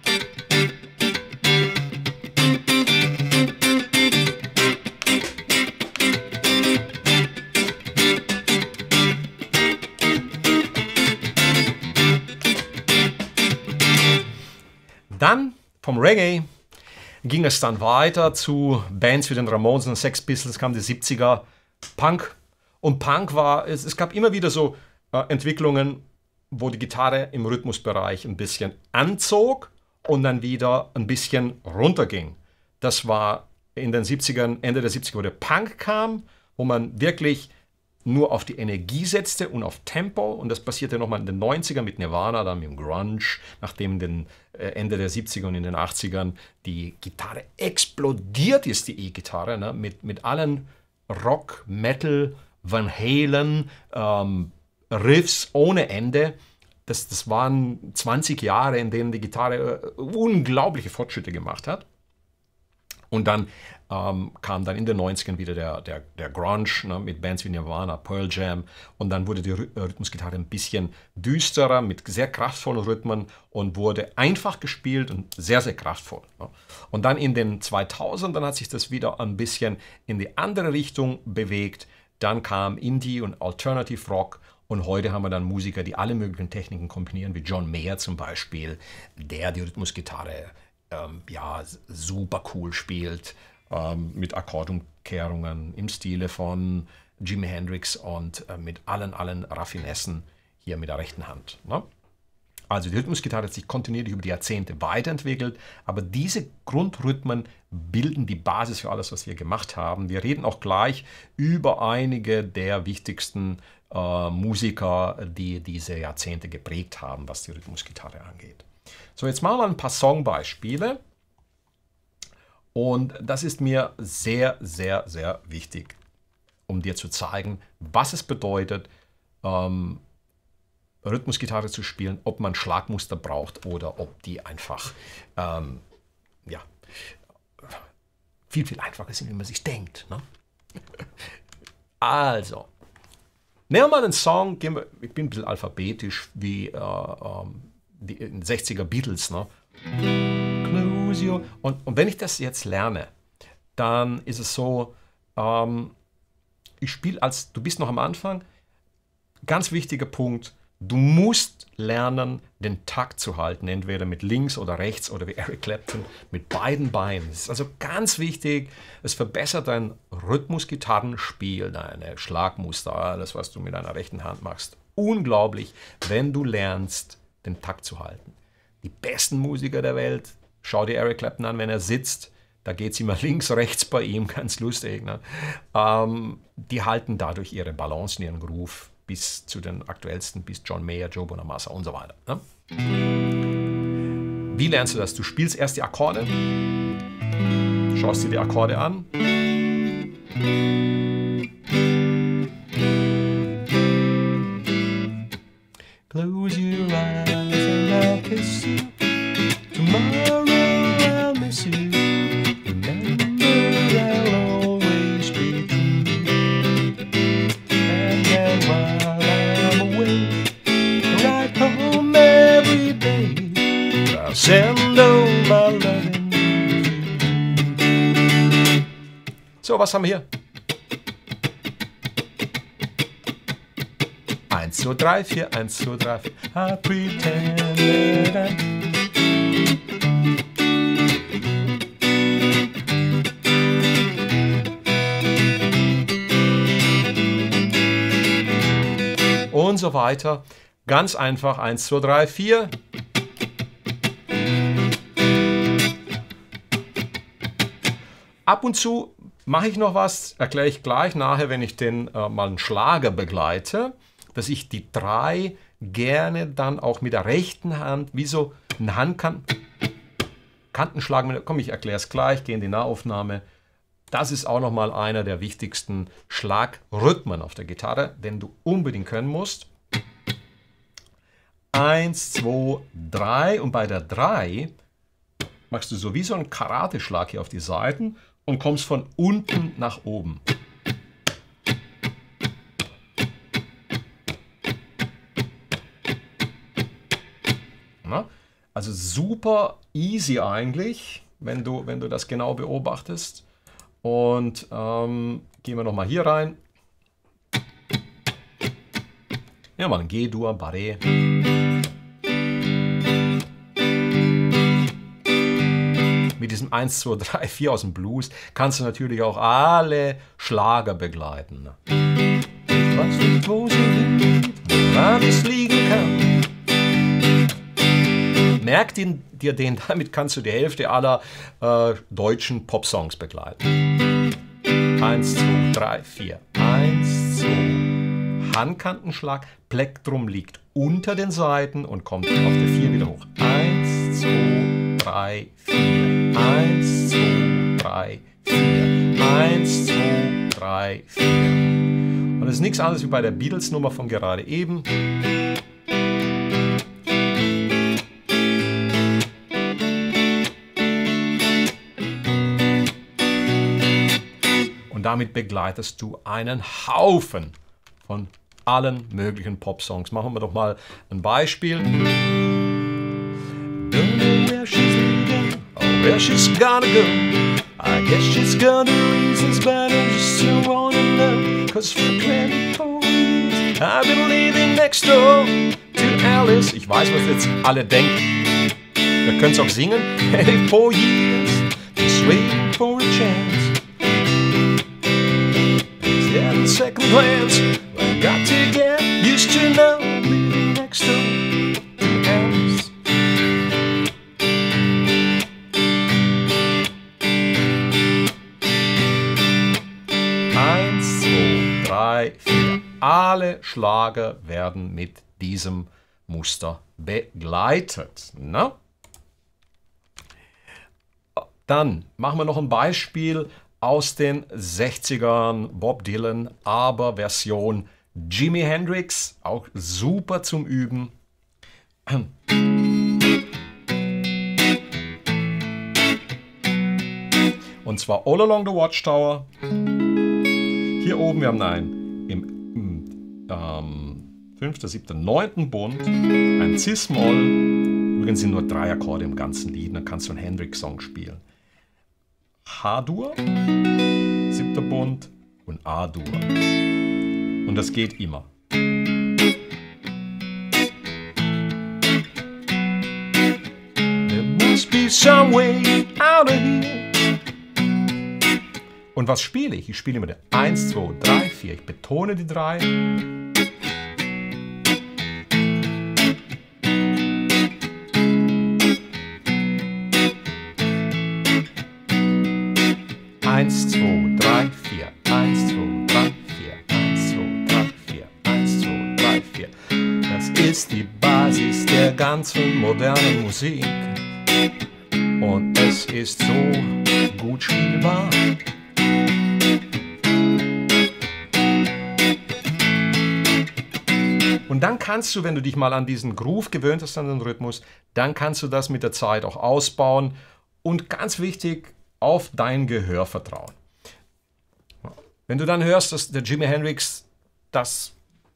Speaker 1: Dann vom Reggae ging es dann weiter zu Bands wie den Ramones und Sex Pistols, kam die siebziger, Punk. Und Punk war, es, es gab immer wieder so äh, Entwicklungen, wo die Gitarre im Rhythmusbereich ein bisschen anzog und dann wieder ein bisschen runterging. Das war in den siebzigern, Ende der siebziger, wo der Punk kam, wo man wirklich nur auf die Energie setzte und auf Tempo. Und das passierte nochmal in den neunzigern mit Nirvana, dann mit dem Grunge, nachdem in den äh, Ende der siebziger und in den achtzigern die Gitarre explodiert ist, die E-Gitarre, ne? mit, mit allen Rock, Metal, Van Halen, ähm, Riffs ohne Ende. Das, das waren zwanzig Jahre, in denen die Gitarre äh, unglaubliche Fortschritte gemacht hat. Und dann ähm, kam dann in den neunzigern wieder der, der, der Grunge, ne, mit Bands wie Nirvana, Pearl Jam. Und dann wurde die Rhythmusgitarre ein bisschen düsterer, mit sehr kraftvollen Rhythmen und wurde einfach gespielt und sehr, sehr kraftvoll. Ne. Und dann in den zweitausendern hat sich das wieder ein bisschen in die andere Richtung bewegt. Dann kam Indie und Alternative Rock. Und heute haben wir dann Musiker, die alle möglichen Techniken kombinieren, wie John Mayer zum Beispiel, der die Rhythmusgitarre ähm, ja, super cool spielt, ähm, mit Akkordumkehrungen im Stile von Jimi Hendrix und äh, mit allen, allen Raffinessen hier mit der rechten Hand. Ne? Also die Rhythmusgitarre hat sich kontinuierlich über die Jahrzehnte weiterentwickelt, aber diese Grundrhythmen bilden die Basis für alles, was wir gemacht haben. Wir reden auch gleich über einige der wichtigsten äh, Musiker, die diese Jahrzehnte geprägt haben, was die Rhythmusgitarre angeht. So, jetzt machen wir ein paar Songbeispiele. Und das ist mir sehr, sehr, sehr wichtig, um dir zu zeigen, was es bedeutet, ähm, Rhythmusgitarre zu spielen, ob man Schlagmuster braucht oder ob die einfach ähm, ja, viel, viel einfacher sind, wie man sich denkt. Ne? Also, nehmen wir mal einen Song, ich bin ein bisschen alphabetisch, wie äh, ähm, die sechziger Beatles. Ne? Close your... Und, und wenn ich das jetzt lerne, dann ist es so, ähm, ich spiele als, du bist noch am Anfang, ganz wichtiger Punkt, du musst lernen, den Takt zu halten, entweder mit links oder rechts oder wie Eric Clapton mit beiden Beinen. Das ist also ganz wichtig. Es verbessert dein Rhythmus-Gitarrenspiel, deine Schlagmuster, alles, was du mit deiner rechten Hand machst. Unglaublich, wenn du lernst, den Takt zu halten. Die besten Musiker der Welt, schau dir Eric Clapton an, wenn er sitzt, da geht es immer links, rechts bei ihm, ganz lustig. Ne? Ähm, die halten dadurch ihre Balance, ihren Groove bis zu den aktuellsten, bis John Mayer, Joe Bonamassa und so weiter. Ne? Wie lernst du das? Du spielst erst die Akkorde, schaust dir die Akkorde an. Close your eyes and I'll kiss you. Tomorrow I'll miss you. Remember I'll always be true. And then while I'm away, I ride home every day. I'll send all my loving to you. So, was haben wir hier? eins, zwei, drei, vier, eins, zwei, drei, vier. I pretend that I... Und so weiter. Ganz einfach. eins, zwei, drei, vier. Ab und zu mache ich noch was, erkläre ich gleich nachher, wenn ich den äh, mal einen Schlager begleite, dass ich die drei gerne dann auch mit der rechten Hand, wie so einen Handkanten, Kantenschlag, komm, ich erkläre es gleich, gehe in die Nahaufnahme. Das ist auch nochmal einer der wichtigsten Schlagrhythmen auf der Gitarre, den du unbedingt können musst. Eins, zwei, drei und bei der drei machst du so wie so einen Karateschlag hier auf die Seiten und kommst von unten nach oben. Na? Also super easy eigentlich, wenn du, wenn du das genau beobachtest. Und ähm, gehen wir nochmal hier rein. Ja, mal ein G-Dur, Barré. Mit diesem eins, zwei, drei, vier aus dem Blues kannst du natürlich auch alle Schlager begleiten. Ich weiß nicht, wo sie liegt, woran es liegen kann. Merk dir den, damit kannst du die Hälfte aller äh, deutschen Popsongs begleiten. eins, zwei, drei, vier. eins, zwei. Handkantenschlag. Plektrum liegt unter den Saiten und kommt auf der vier wieder hoch. eins, zwei, drei, vier. eins, zwei, drei, vier. eins, zwei, drei, vier. Und das ist nichts anderes wie bei der Beatles-Nummer von gerade eben. Und damit begleitest du einen Haufen von allen möglichen Popsongs. Machen wir doch mal ein Beispiel. Don't know where she's leaving or where she's gonna go. I guess she's got her reasons, but I just don't wanna know. Cause for twenty-four years I've been living next door to Alice. Ich weiß, was jetzt alle denken. Ihr könnt es auch singen. twenty-four years just waiting for a chance. Second glance, I got to get used to now living next door to Alice. Eins, zwei, drei, vier. Alle Schlager werden mit diesem Muster begleitet. Na? Dann machen wir noch ein Beispiel aus den sechzigern, Bob Dylan, aber Version Jimi Hendrix, auch super zum Üben. Und zwar All Along the Watchtower. Hier oben, wir haben einen im, im ähm, fünften, siebten, neunten Bund, ein Cis-Moll. Übrigens sind nur drei Akkorde im ganzen Lied, dann kannst du einen Hendrix-Song spielen. H-Dur, siebter Bund und A-Dur. Und das geht immer. me some way out of here. Und was spiele ich? Ich spiele immer eins, zwei, drei, vier. Ich betone die drei. eins, zwei, drei, vier. eins, zwei, drei, vier. eins, zwei, drei, vier. eins, zwei, drei, vier. Das ist die Basis der ganzen modernen Musik. Und es ist so gut spielbar. Und dann kannst du, wenn du dich mal an diesen Groove gewöhnt hast, an den Rhythmus, dann kannst du das mit der Zeit auch ausbauen und ganz wichtig, auf dein Gehör vertrauen. Wenn du dann hörst, dass der Jimi Hendrix das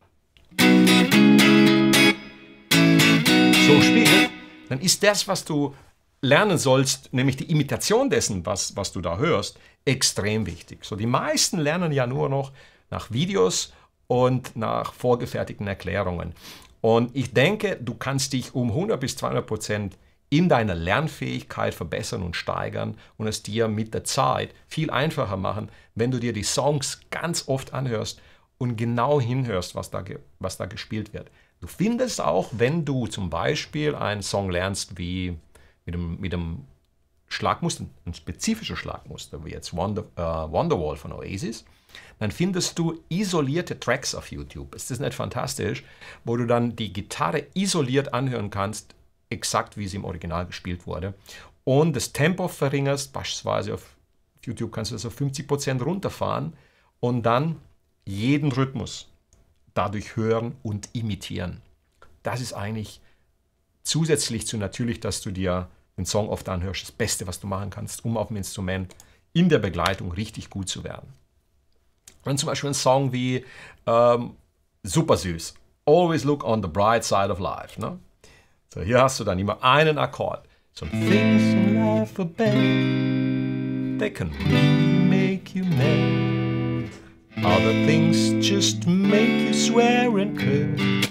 Speaker 1: so spielt, dann ist das, was du lernen sollst, nämlich die Imitation dessen, was, was du da hörst, extrem wichtig. So, die meisten lernen ja nur noch nach Videos und nach vorgefertigten Erklärungen. Und ich denke, du kannst dich um hundert bis zweihundert Prozent in deiner Lernfähigkeit verbessern und steigern und es dir mit der Zeit viel einfacher machen, wenn du dir die Songs ganz oft anhörst und genau hinhörst, was da, was da gespielt wird. Du findest auch, wenn du zum Beispiel einen Song lernst wie mit einem, mit einem Schlagmuster, ein spezifisches Schlagmuster, wie jetzt Wonder, äh, Wonderwall von Oasis, dann findest du isolierte Tracks auf YouTube. Ist das nicht fantastisch? Wo du dann die Gitarre isoliert anhören kannst, exakt wie sie im Original gespielt wurde. Und das Tempo verringerst, beispielsweise auf YouTube kannst du das auf fünfzig Prozent runterfahren und dann jeden Rhythmus dadurch hören und imitieren. Das ist eigentlich zusätzlich zu natürlich, dass du dir den Song oft anhörst, das Beste, was du machen kannst, um auf dem Instrument in der Begleitung richtig gut zu werden. Und zum Beispiel ein Song wie ähm, super süß, Always Look on the Bright Side of Life. Ne? So, hier hast du dann immer einen Akkord. Some things in life are bad, they can really make you mad. Other things just make you swear and curse.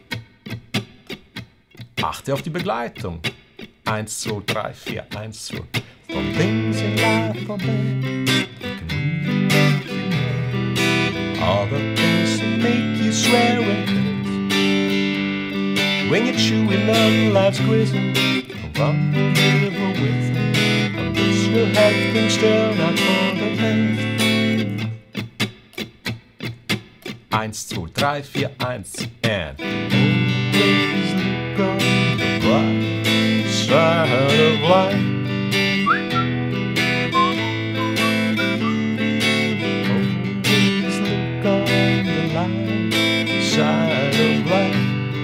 Speaker 1: Achte auf die Begleitung. Eins, zwei, drei, vier, eins, zwei. Some things in life are bad, they can really make you mad. Other things that make you swear and curse. When you're chewing on life's gristle, run the river with it, and this will help things turn out for the best. Eins, zwei, drei, vier, eins, and always look on the bright side of life. Always look on the light side of life.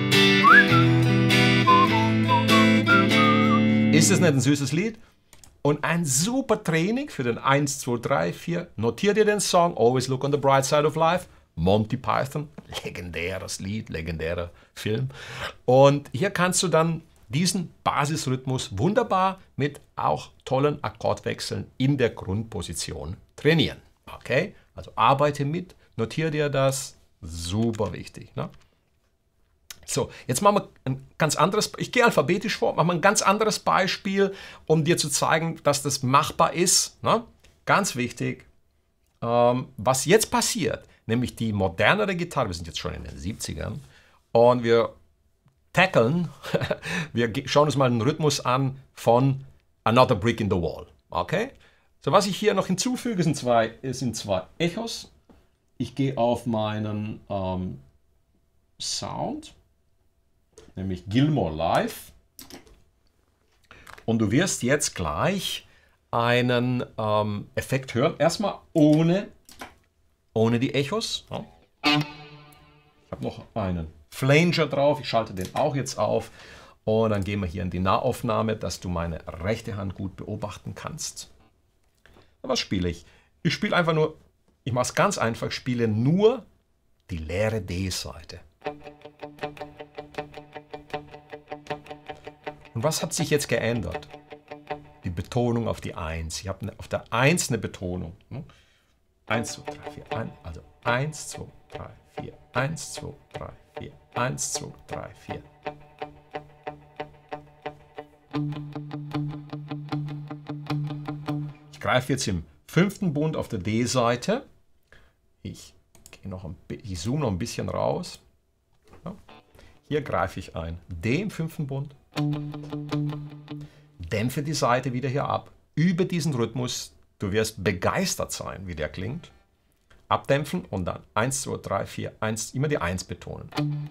Speaker 1: Ist das nicht ein süßes Lied? Und ein super Training für den eins, zwei, drei, vier. Notier dir den Song Always Look on the Bright Side of Life. Monty Python, legendäres Lied, legendärer Film. Und hier kannst du dann diesen Basisrhythmus wunderbar mit auch tollen Akkordwechseln in der Grundposition trainieren. Okay? Also arbeite mit, notiere dir das, super wichtig. Ne? So, jetzt machen wir ein ganz anderes, ich gehe alphabetisch vor, machen wir ein ganz anderes Beispiel, um dir zu zeigen, dass das machbar ist. Ne? Ganz wichtig, ähm, was jetzt passiert, nämlich die modernere Gitarre, wir sind jetzt schon in den siebzigern, und wir tackeln, wir schauen uns mal einen Rhythmus an von Another Brick in the Wall. Okay? So, was ich hier noch hinzufüge, sind zwei, sind zwei Echos. Ich gehe auf meinen ähm, Sound, nämlich Gilmour Live. Und du wirst jetzt gleich einen ähm, Effekt hören. Erstmal ohne, ohne die Echos. Ja. Ich habe noch einen Flanger drauf. Ich schalte den auch jetzt auf. Und dann gehen wir hier in die Nahaufnahme, dass du meine rechte Hand gut beobachten kannst. Was spiele ich? Ich spiele einfach nur, ich mache es ganz einfach, ich spiele nur die leere D-Seite. Und was hat sich jetzt geändert? Die Betonung auf die eins. Ich habe auf der eins eine Betonung. eins, zwei, drei, vier, eins, also eins, zwei, drei, vier, eins, zwei, drei, vier, eins, zwei, drei, vier. greife jetzt im fünften Bund auf der D-Seite. Ich gehe noch ein, ich zoome noch ein bisschen raus. Ja. Hier greife ich ein D im fünften Bund. Dämpfe die Saite wieder hier ab. Über diesen Rhythmus. Du wirst begeistert sein, wie der klingt. Abdämpfen und dann eins, zwei, drei, vier, eins, immer die eins betonen.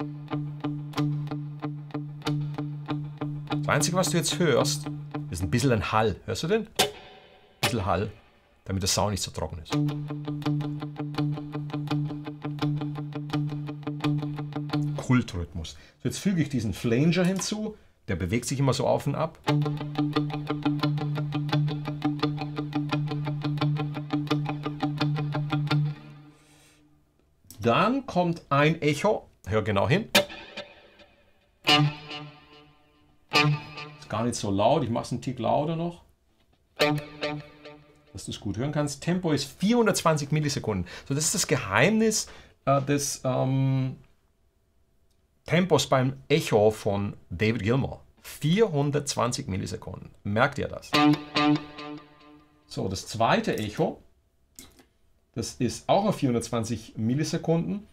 Speaker 1: Das Einzige, was du jetzt hörst, ist ein bisschen ein Hall. Hörst du den? Ein bisschen Hall, damit der Sound nicht so trocken ist. Kultrhythmus. So, jetzt füge ich diesen Flanger hinzu. Der bewegt sich immer so auf und ab. Dann kommt ein Echo. Hör genau hin. Ist gar nicht so laut. Ich mache es einen Tick lauter noch, dass du es gut hören kannst. Tempo ist vierhundertzwanzig Millisekunden. So, das ist das Geheimnis äh, des ähm, Tempos beim Echo von David Gilmour. vierhundertzwanzig Millisekunden. Merkt ihr das? So, das zweite Echo. Das ist auch auf vierhundertzwanzig Millisekunden,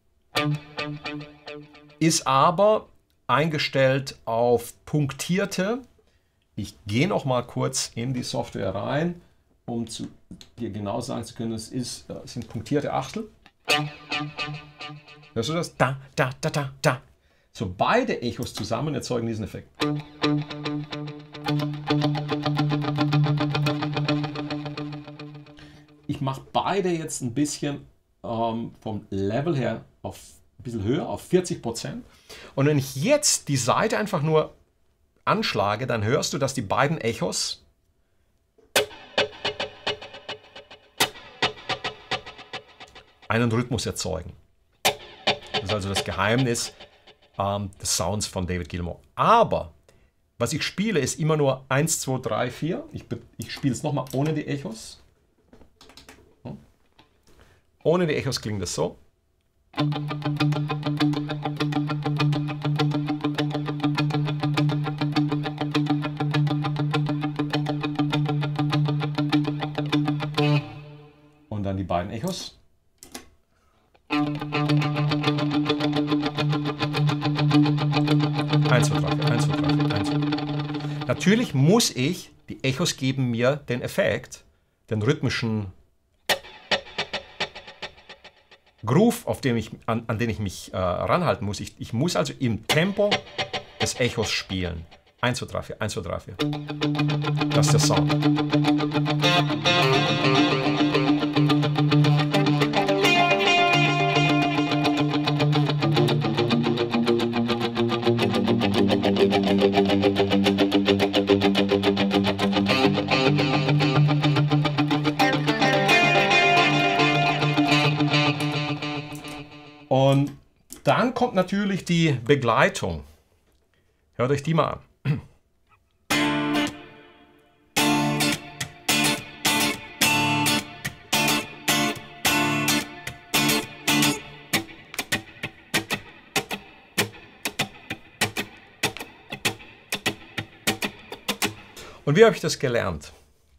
Speaker 1: ist aber eingestellt auf punktierte. Ich gehe noch mal kurz in die Software rein, um zu, dir genau sagen zu können, es ist, es sind punktierte Achtel. Hörst du das? Da, da, da, da, da. So, beide Echos zusammen erzeugen diesen Effekt. Ich mache beide jetzt ein bisschen ähm, vom Level her auf ein bisschen höher, auf vierzig Prozent. Und wenn ich jetzt die Saite einfach nur anschlage, dann hörst du, dass die beiden Echos einen Rhythmus erzeugen. Das ist also das Geheimnis ähm, des Sounds von David Gilmour. Aber was ich spiele, ist immer nur eins, zwei, drei, vier. Ich, ich spiele es nochmal ohne die Echos. Ohne die Echos klingt das so. Und dann die beiden Echos. eins, zwei, drei, vier, eins, zwei, drei, vier, eins, zwei, drei, vier. Natürlich muss ich, die Echos geben mir den Effekt, den rhythmischen Groove, auf dem ich, an, an den ich mich äh, ranhalten muss. Ich, ich muss also im Tempo des Echos spielen. eins, zwei, drei, vier, eins, zwei, drei, vier. Das ist der Sound. Und dann kommt natürlich die Begleitung. Hört euch die mal an. Und wie habe ich das gelernt?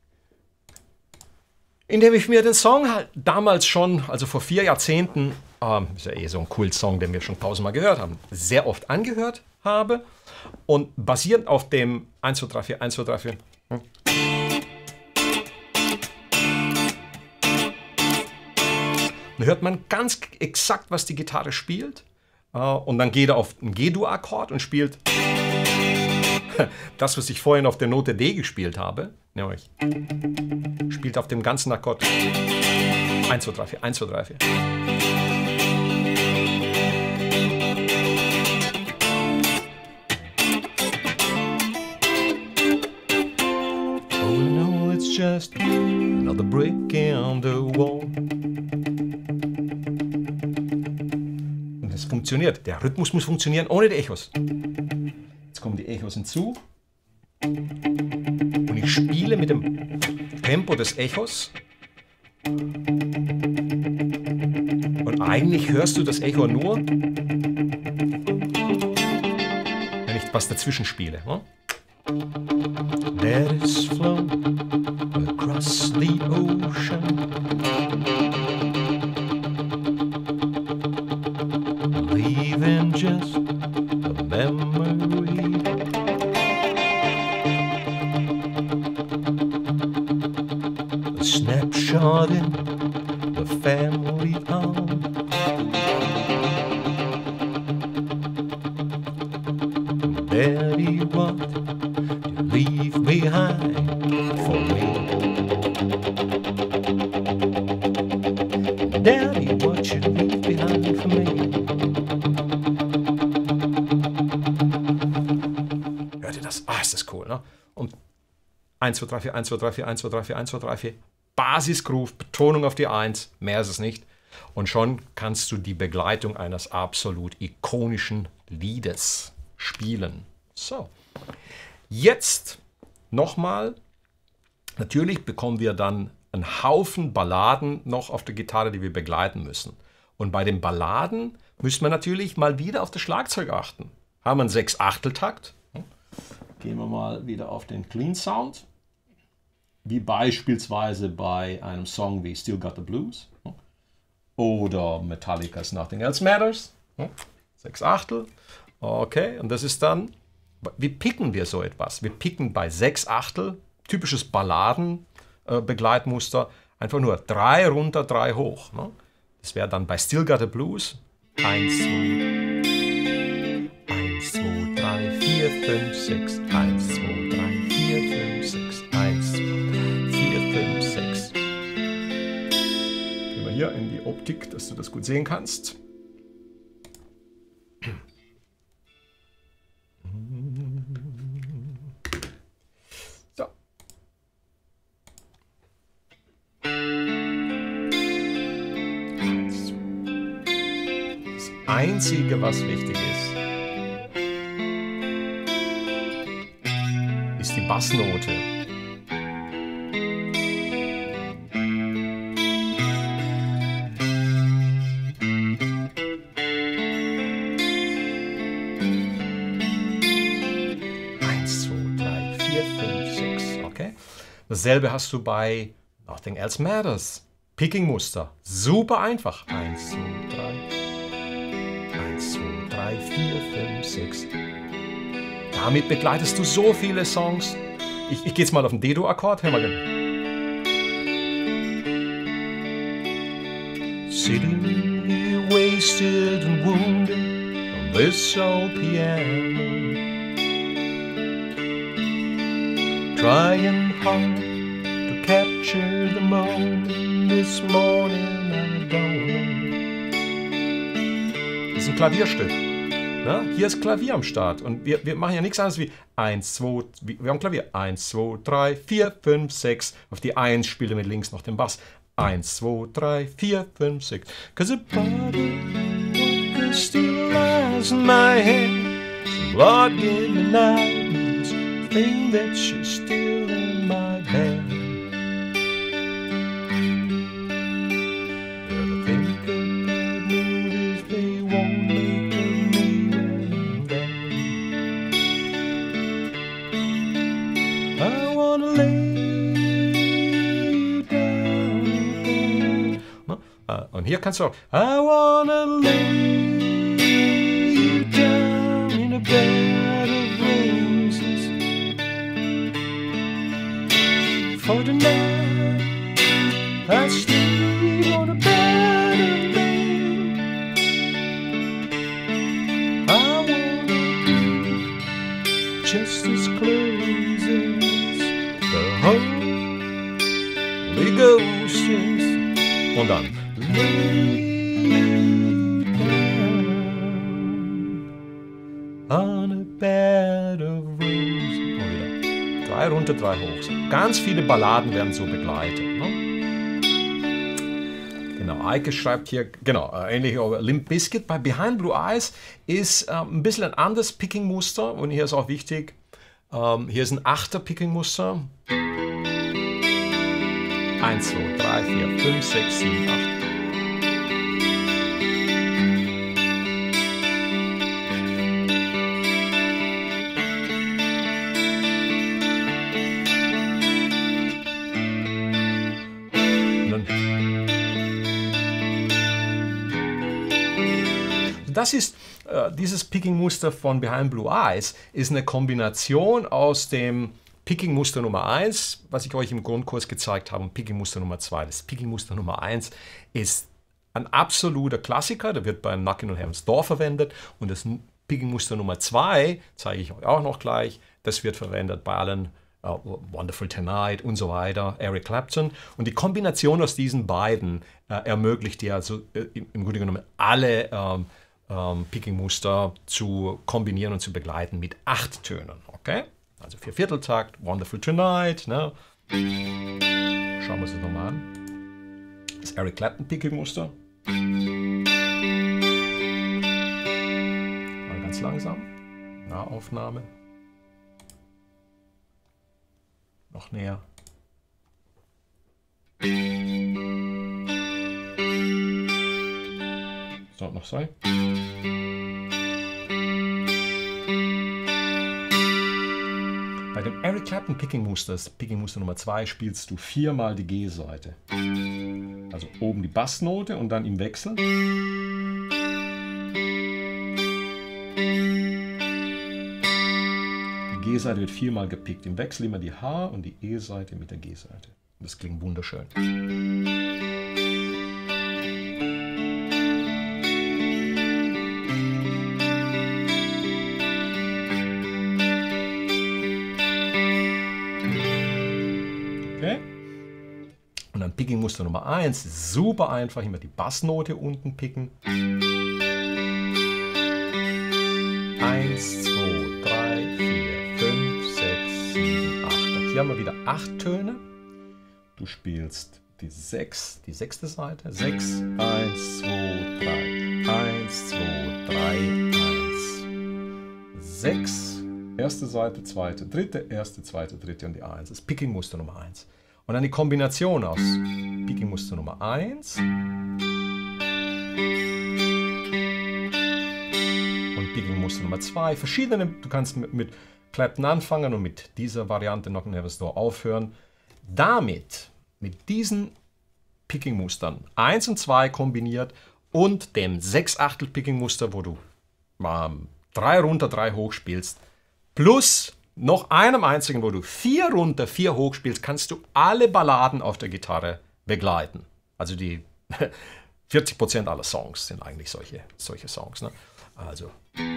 Speaker 1: Indem ich mir den Song halt damals schon, also vor vier Jahrzehnten, ähm, ist ja eh so ein Kult-Song, den wir schon tausendmal gehört haben, sehr oft angehört habe und basierend auf dem eins, zwei, drei, vier, eins, zwei, drei, vier. Hm. Dann hört man ganz exakt, was die Gitarre spielt äh, und dann geht er auf einen G-Dur-Akkord und spielt das, was ich vorhin auf der Note D gespielt habe, nämlich spielt auf dem ganzen Akkord eins, zwei, drei, vier, eins, zwei, drei, vier. Oh no, it's just another brick in the wall. Und das funktioniert. Der Rhythmus muss funktionieren ohne die Echos. Jetzt kommen die Echos hinzu und ich spiele mit dem Tempo des Echos und eigentlich hörst du das Echo nur, wenn ich was dazwischen spiele. Ne? Let us flow across the ocean, leaving just a memory. A snapshot in the family home. Daddy, what you leave behind for me? Daddy, what you leave behind for me? Hört ihr das? Ah, ist das cool, ne? Und eins, zwei, drei, vier, eins, zwei, drei, vier, eins, zwei, drei, vier, eins, zwei, drei, vier. Basisgroove, Betonung auf die eins, mehr ist es nicht. Und schon kannst du die Begleitung eines absolut ikonischen Liedes spielen. So, jetzt nochmal, natürlich bekommen wir dann einen Haufen Balladen noch auf der Gitarre, die wir begleiten müssen. Und bei den Balladen müssen wir natürlich mal wieder auf das Schlagzeug achten. Haben wir einen Sechs-Achtel-Takt. Gehen wir mal wieder auf den Clean Sound. Wie beispielsweise bei einem Song wie Still Got the Blues. Oder Metallica's Nothing Else Matters. Sechs-Achtel. Okay, und das ist dann, wie picken wir so etwas? Wir picken bei Sechs-Achtel, typisches Balladen-Begleitmuster, äh, einfach nur drei runter, drei hoch. Ne? Das wäre dann bei Still Got the Blues eins, zwei, eins, zwei, drei, vier, fünf, sechs, eins, zwei, drei, vier, fünf, sechs, eins, zwei, vier, fünf, sechs. Gehen wir hier in die Optik, dass du das gut sehen kannst. So. Das Einzige, was wichtig ist, ist die Bassnote. Dasselbe hast du bei Nothing Else Matters. Picking-Muster. Super einfach. eins, zwei, drei. eins, zwei, drei, vier, fünf, sechs. Damit begleitest du so viele Songs. Ich, ich gehe jetzt mal auf den D-Dur-Akkord. Hör mal gerne. Sitting here wasted and wounded on this old piano. Trying hard to capture the moment this morning I don't know. Das ist ein Klavierstück. Na, hier ist Klavier am Start. Und wir, wir machen ja nichts anderes wie eins, zwei, wir haben Klavier. eins, zwei, drei, vier, fünf, sechs. Auf die eins spiele mit links noch den Bass. eins, zwei, drei, vier, fünf, sechs. Cause a body still lies in my hand. Some blood in the night. Thing that she's still in my bed. Ever think about movies they won't make of me and then? I wanna lay down. No? Uh, und hier kannst du auch I wanna lay down in a bed of roses. For tonight, I sleep on a bed of pain. I wanna be just as close as the Holy Ghost is. Und dann lay down on a bed of roses. Und wieder drei runter, drei hoch. Ganz viele Balladen werden so begleitet. Ne? Genau, Eike schreibt hier, genau, äh, ähnlich über Limp Bizkit. Bei Behind Blue Eyes ist äh, ein bisschen ein anderes Picking-Muster und hier ist auch wichtig, ähm, hier ist ein achter Picking-Muster. eins, zwei, drei, vier, fünf, sechs, sieben, acht. das ist, äh, dieses Picking-Muster von Behind Blue Eyes ist eine Kombination aus dem Picking-Muster Nummer eins, was ich euch im Grundkurs gezeigt habe, und Picking-Muster Nummer zwei. Das Picking-Muster Nummer eins ist ein absoluter Klassiker, der wird bei Knockin' on Heaven's Door verwendet, und das Picking-Muster Nummer zwei, zeige ich euch auch noch gleich, das wird verwendet bei allen uh, Wonderful Tonight und so weiter, Eric Clapton. Und die Kombination aus diesen beiden uh, ermöglicht dir also uh, im Grunde genommen alle um, um, Picking-Muster zu kombinieren und zu begleiten mit acht Tönen. Okay? Also vier Vierteltakt, Wonderful Tonight. Ne? Schauen wir uns das nochmal an. Das Eric Clapton Picking-Muster. Mal ganz langsam. Nahaufnahme. Noch näher. So, noch zwei. Bei dem Eric Clapton Picking Muster, das Picking Muster Nummer zwei, spielst du viermal die G-Seite. Also oben die Bassnote und dann im Wechsel. Die G-Seite wird viermal gepickt. Im Wechsel immer die H- und die E-Seite mit der G-Seite. Das klingt wunderschön. Okay. Und dann Picking Muster Nummer eins, super einfach, immer die Bassnote unten picken. eins, zwei, drei, vier, fünf, sechs, sieben, acht. Auch hier haben wir wieder acht Töne. Du spielst die sechs, die sechste Seite. sechs, eins, zwei, drei. eins, zwei, drei, eins. sechs, erste Seite, zweite, dritte, erste, zweite, dritte und die eins. Das Picking Muster Nummer eins. Und dann die Kombination aus Picking Muster Nummer eins und Picking Muster Nummer zwei. Verschiedene, du kannst mit, mit Clapton anfangen und mit dieser Variante Knockin' on Heaven's Door aufhören. Damit, mit diesen Picking Mustern eins und zwei kombiniert und dem sechs Achtel Picking Muster, wo du ähm, drei runter, drei hoch spielst, plus noch einem einzigen, wo du vier runter, vier hoch spielst, kannst du alle Balladen auf der Gitarre begleiten. Also die vierzig Prozent aller Songs sind eigentlich solche, solche Songs. Ne? Also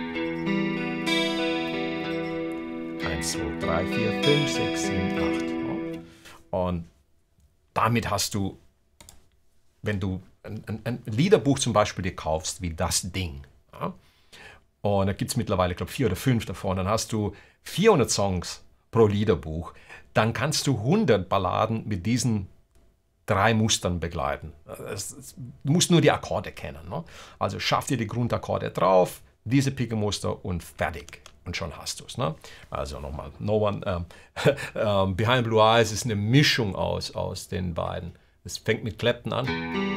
Speaker 1: eins, zwei, drei, vier, fünf, sechs, sieben, acht. Und damit hast du, wenn du ein, ein, ein Liederbuch zum Beispiel dir kaufst, wie das Ding, ja? Und da gibt es mittlerweile, ich glaube, vier oder fünf davon, dann hast du vierhundert Songs pro Liederbuch, dann kannst du hundert Balladen mit diesen drei Mustern begleiten. Es, es, du musst nur die Akkorde kennen. Ne? Also schaff dir die Grundakkorde drauf, diese Picking-Muster und fertig. Und schon hast du es. Ne? Also nochmal, No One, ähm, ähm, Behind Blue Eyes ist eine Mischung aus, aus den beiden. Es fängt mit Clapton an.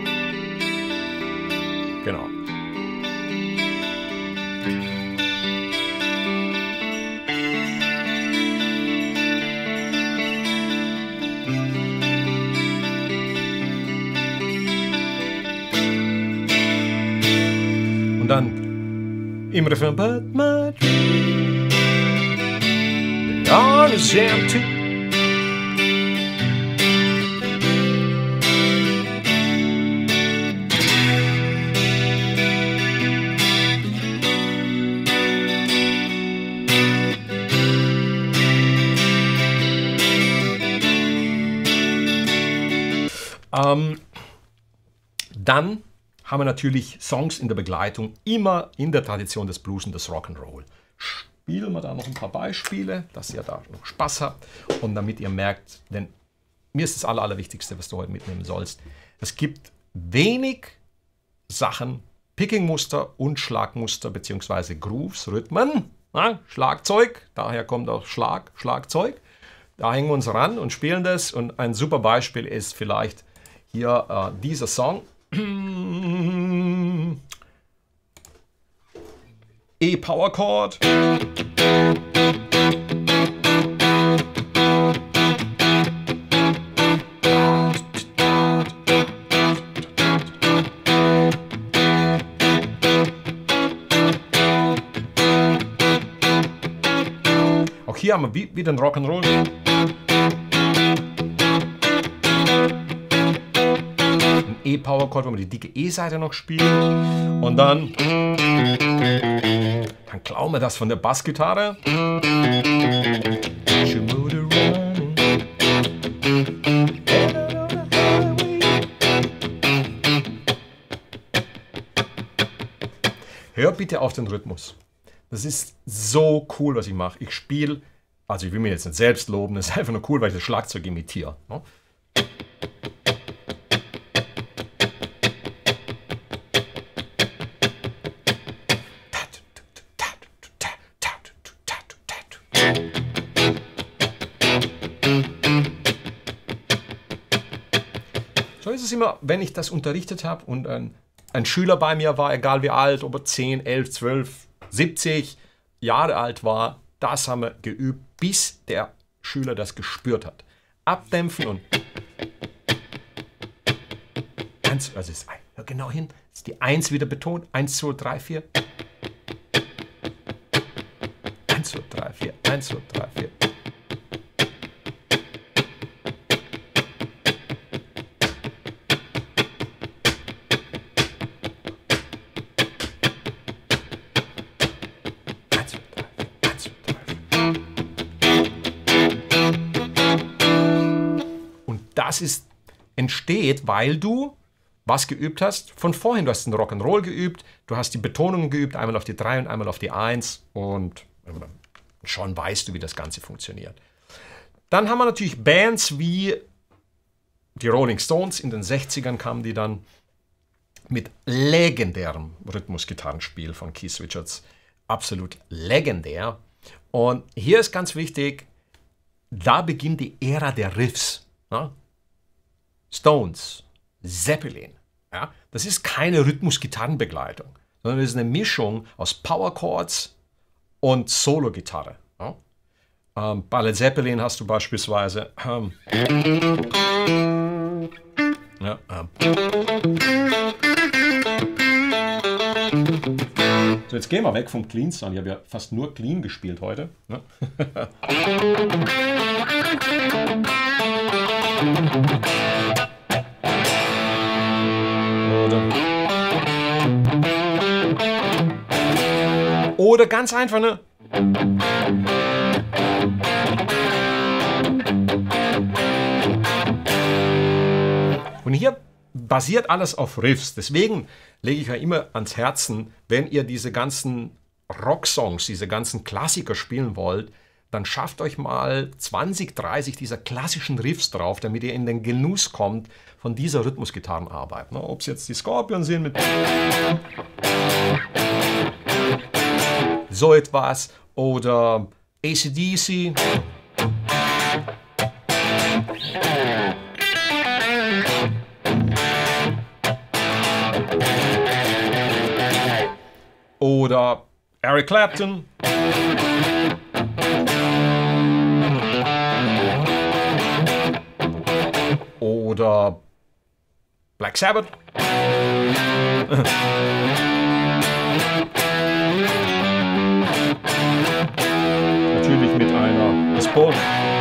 Speaker 1: Genau. Und dann im Refrain, but my dream, the yard is empty. Ähm, dann haben wir natürlich Songs in der Begleitung immer in der Tradition des Blues und des Rock'n'Roll. Spielen wir da noch ein paar Beispiele, dass ihr da noch Spaß habt und damit ihr merkt, denn mir ist das Aller, Allerwichtigste, was du heute mitnehmen sollst. Es gibt wenig Sachen, Picking-Muster und Schlagmuster bzw. Grooves, Rhythmen, na, Schlagzeug, daher kommt auch Schlag, Schlagzeug. Da hängen wir uns ran und spielen das und ein super Beispiel ist vielleicht hier äh, dieser Song. E-Power Chord. hier haben wir wie, wie den Rock'n'Roll. Ein E-Power-Chord, wo man die dicke E-Seite noch spielt. Und dann, dann klauen wir das von der Bassgitarre. Hör bitte auf den Rhythmus. Das ist so cool, was ich mache. Ich spiele, also ich will mir jetzt nicht selbst loben, das ist einfach nur cool, weil ich das Schlagzeug imitiere. Ne? So ist es immer, wenn ich das unterrichtet habe und ein ein Schüler bei mir war, egal wie alt, ob er zehn, elf, zwölf, siebzig Jahre alt war, das haben wir geübt, bis der Schüler das gespürt hat. Abdämpfen und eins, also ist ein, hör genau hin, ist die eins wieder betont, eins, zwei, drei, vier. eins, zwei, drei, vier, eins, zwei, drei, vier. Das ist, entsteht, weil du was geübt hast von vorhin. Du hast den Rock'n'Roll geübt, du hast die Betonungen geübt, einmal auf die drei und einmal auf die eins und schon weißt du, wie das Ganze funktioniert. Dann haben wir natürlich Bands wie die Rolling Stones. In den sechzigern kamen die dann mit legendärem Rhythmusgitarrenspiel von Keith Richards. Absolut legendär. Und hier ist ganz wichtig, da beginnt die Ära der Riffs. Ja? Stones, Zeppelin, ja, das ist keine Rhythmus-Gitarrenbegleitung, sondern es ist eine Mischung aus Power Chords und Solo-Gitarre. Ja. Ähm, bei Led Zeppelin hast du beispielsweise ähm, ja, ähm. So, jetzt gehen wir weg vom Clean Sound. Ich habe ja fast nur Clean gespielt heute. Ja. Oder, oder ganz einfach eine. Und hier basiert alles auf Riffs. Deswegen lege ich euch immer ans Herzen, wenn ihr diese ganzen Rocksongs, diese ganzen Klassiker spielen wollt, dann schafft euch mal zwanzig, dreißig dieser klassischen Riffs drauf, damit ihr in den Genuss kommt von dieser Rhythmusgitarrenarbeit. Ne? Ob es jetzt die Scorpions sind mit so etwas oder A C D C. Oder Eric Clapton. Oder Black Sabbath. Natürlich mit einer Les Paul.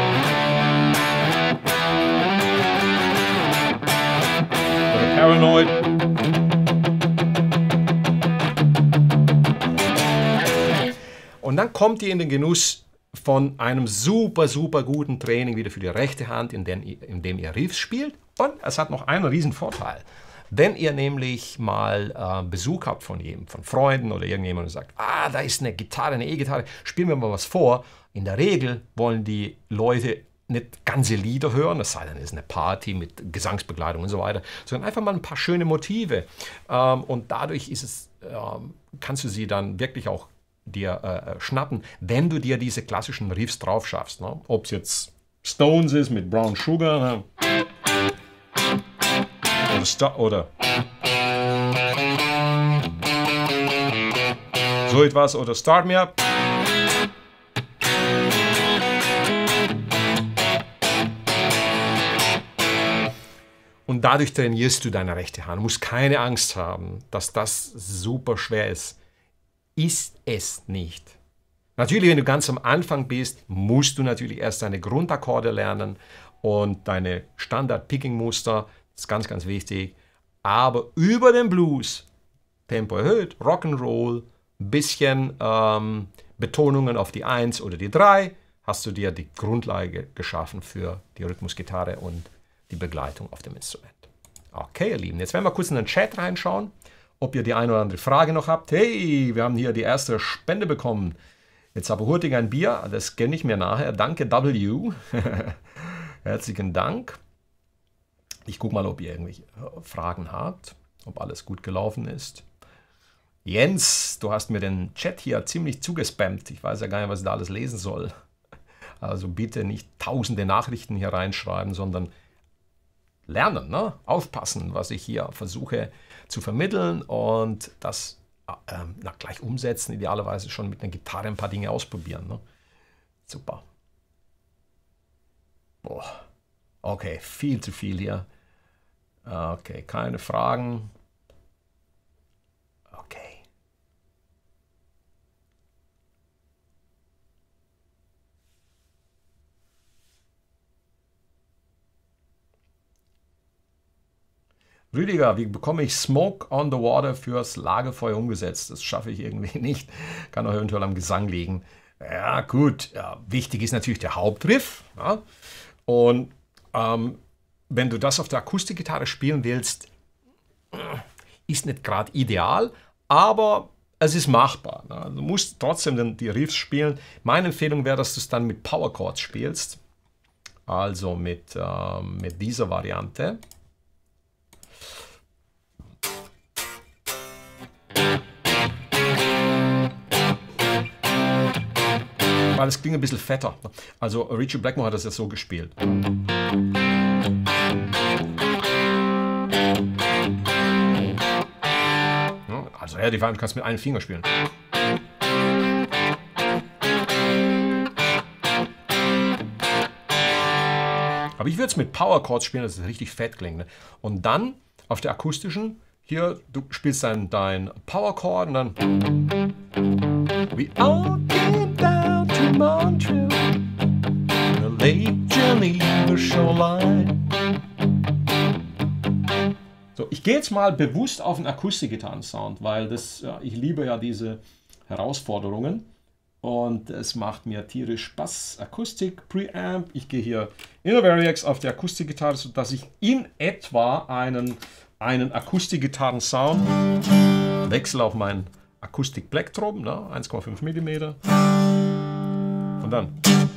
Speaker 1: Oder Paranoid. Und dann kommt ihr in den Genuss von einem super, super guten Training wieder für die rechte Hand, in dem, in dem ihr Riffs spielt. Und es hat noch einen riesen Vorteil. Wenn ihr nämlich mal äh, Besuch habt von jedem, von Freunden oder irgendjemandem und sagt, ah, da ist eine Gitarre, eine E-Gitarre, spielen wir mal was vor. In der Regel wollen die Leute nicht ganze Lieder hören, es sei denn, es ist eine Party mit Gesangsbegleitung und so weiter, sondern einfach mal ein paar schöne Motive. Ähm, und dadurch ist es, ähm, kannst du sie dann wirklich auch dir äh, schnappen, wenn du dir diese klassischen Riffs drauf schaffst. Ne? Ob es jetzt Stones ist mit Brown Sugar, ne? oder, Star oder so etwas, oder Start Me Up. Und dadurch trainierst du deine rechte Hand. Du musst keine Angst haben, dass das super schwer ist. Ist es nicht. Natürlich, wenn du ganz am Anfang bist, musst du natürlich erst deine Grundakkorde lernen und deine Standard-Picking-Muster. Das ist ganz, ganz wichtig. Aber über den Blues, Tempo erhöht, Rock'n'Roll, ein bisschen ähm, Betonungen auf die eins oder die drei, hast du dir die Grundlage geschaffen für die Rhythmusgitarre und die Begleitung auf dem Instrument. Okay, ihr Lieben, jetzt werden wir kurz in den Chat reinschauen, ob ihr die eine oder andere Frage noch habt. Hey, wir haben hier die erste Spende bekommen. Jetzt aber hurtig ein Bier, das kenne ich mir nachher. Danke, W. Herzlichen Dank. Ich gucke mal, ob ihr irgendwelche Fragen habt, ob alles gut gelaufen ist. Jens, du hast mir den Chat hier ziemlich zugespammt. Ich weiß ja gar nicht, was ich da alles lesen soll. Also bitte nicht tausende Nachrichten hier reinschreiben, sondern lernen, ne? Aufpassen, was ich hier versuche zu vermitteln und das ähm, na, gleich umsetzen. Idealerweise schon mit einer Gitarre ein paar Dinge ausprobieren. Ne? Super. Boah. Okay, viel zu viel hier. Okay, keine Fragen. Okay. Rüdiger, wie bekomme ich Smoke on the Water fürs Lagerfeuer umgesetzt? Das schaffe ich irgendwie nicht. Kann auch eventuell am Gesang liegen. Ja, gut. Ja, wichtig ist natürlich der Hauptriff. Ja? Und ähm, wenn du das auf der Akustikgitarre spielen willst, ist nicht gerade ideal, aber es ist machbar. Ne? Du musst trotzdem die Riffs spielen. Meine Empfehlung wäre, dass du es dann mit Power Chords spielst. Also mit, äh, mit dieser Variante. Weil es klingt ein bisschen fetter. Also Ritchie Blackmore hat das ja so gespielt. Also ja, die Variante kannst du mit einem Finger spielen. Aber ich würde es mit Power Chords spielen, dass es richtig fett klingt. Ne? Und dann auf der akustischen, hier, du spielst dann dein Power Chord und dann We all came down to Montreal, the Lake Geneva shoreline. So, ich gehe jetzt mal bewusst auf den Akustikgitarren-Sound, weil das, ja, ich liebe ja diese Herausforderungen und es macht mir tierisch Spaß. Akustik, Preamp, ich gehe hier in der Variax auf der Akustikgitarre, sodass ich in etwa einen, einen Akustikgitarren-Sound wechsle auf meinen Akustik-Plektrum, ne, eins Komma fünf Millimeter und dann.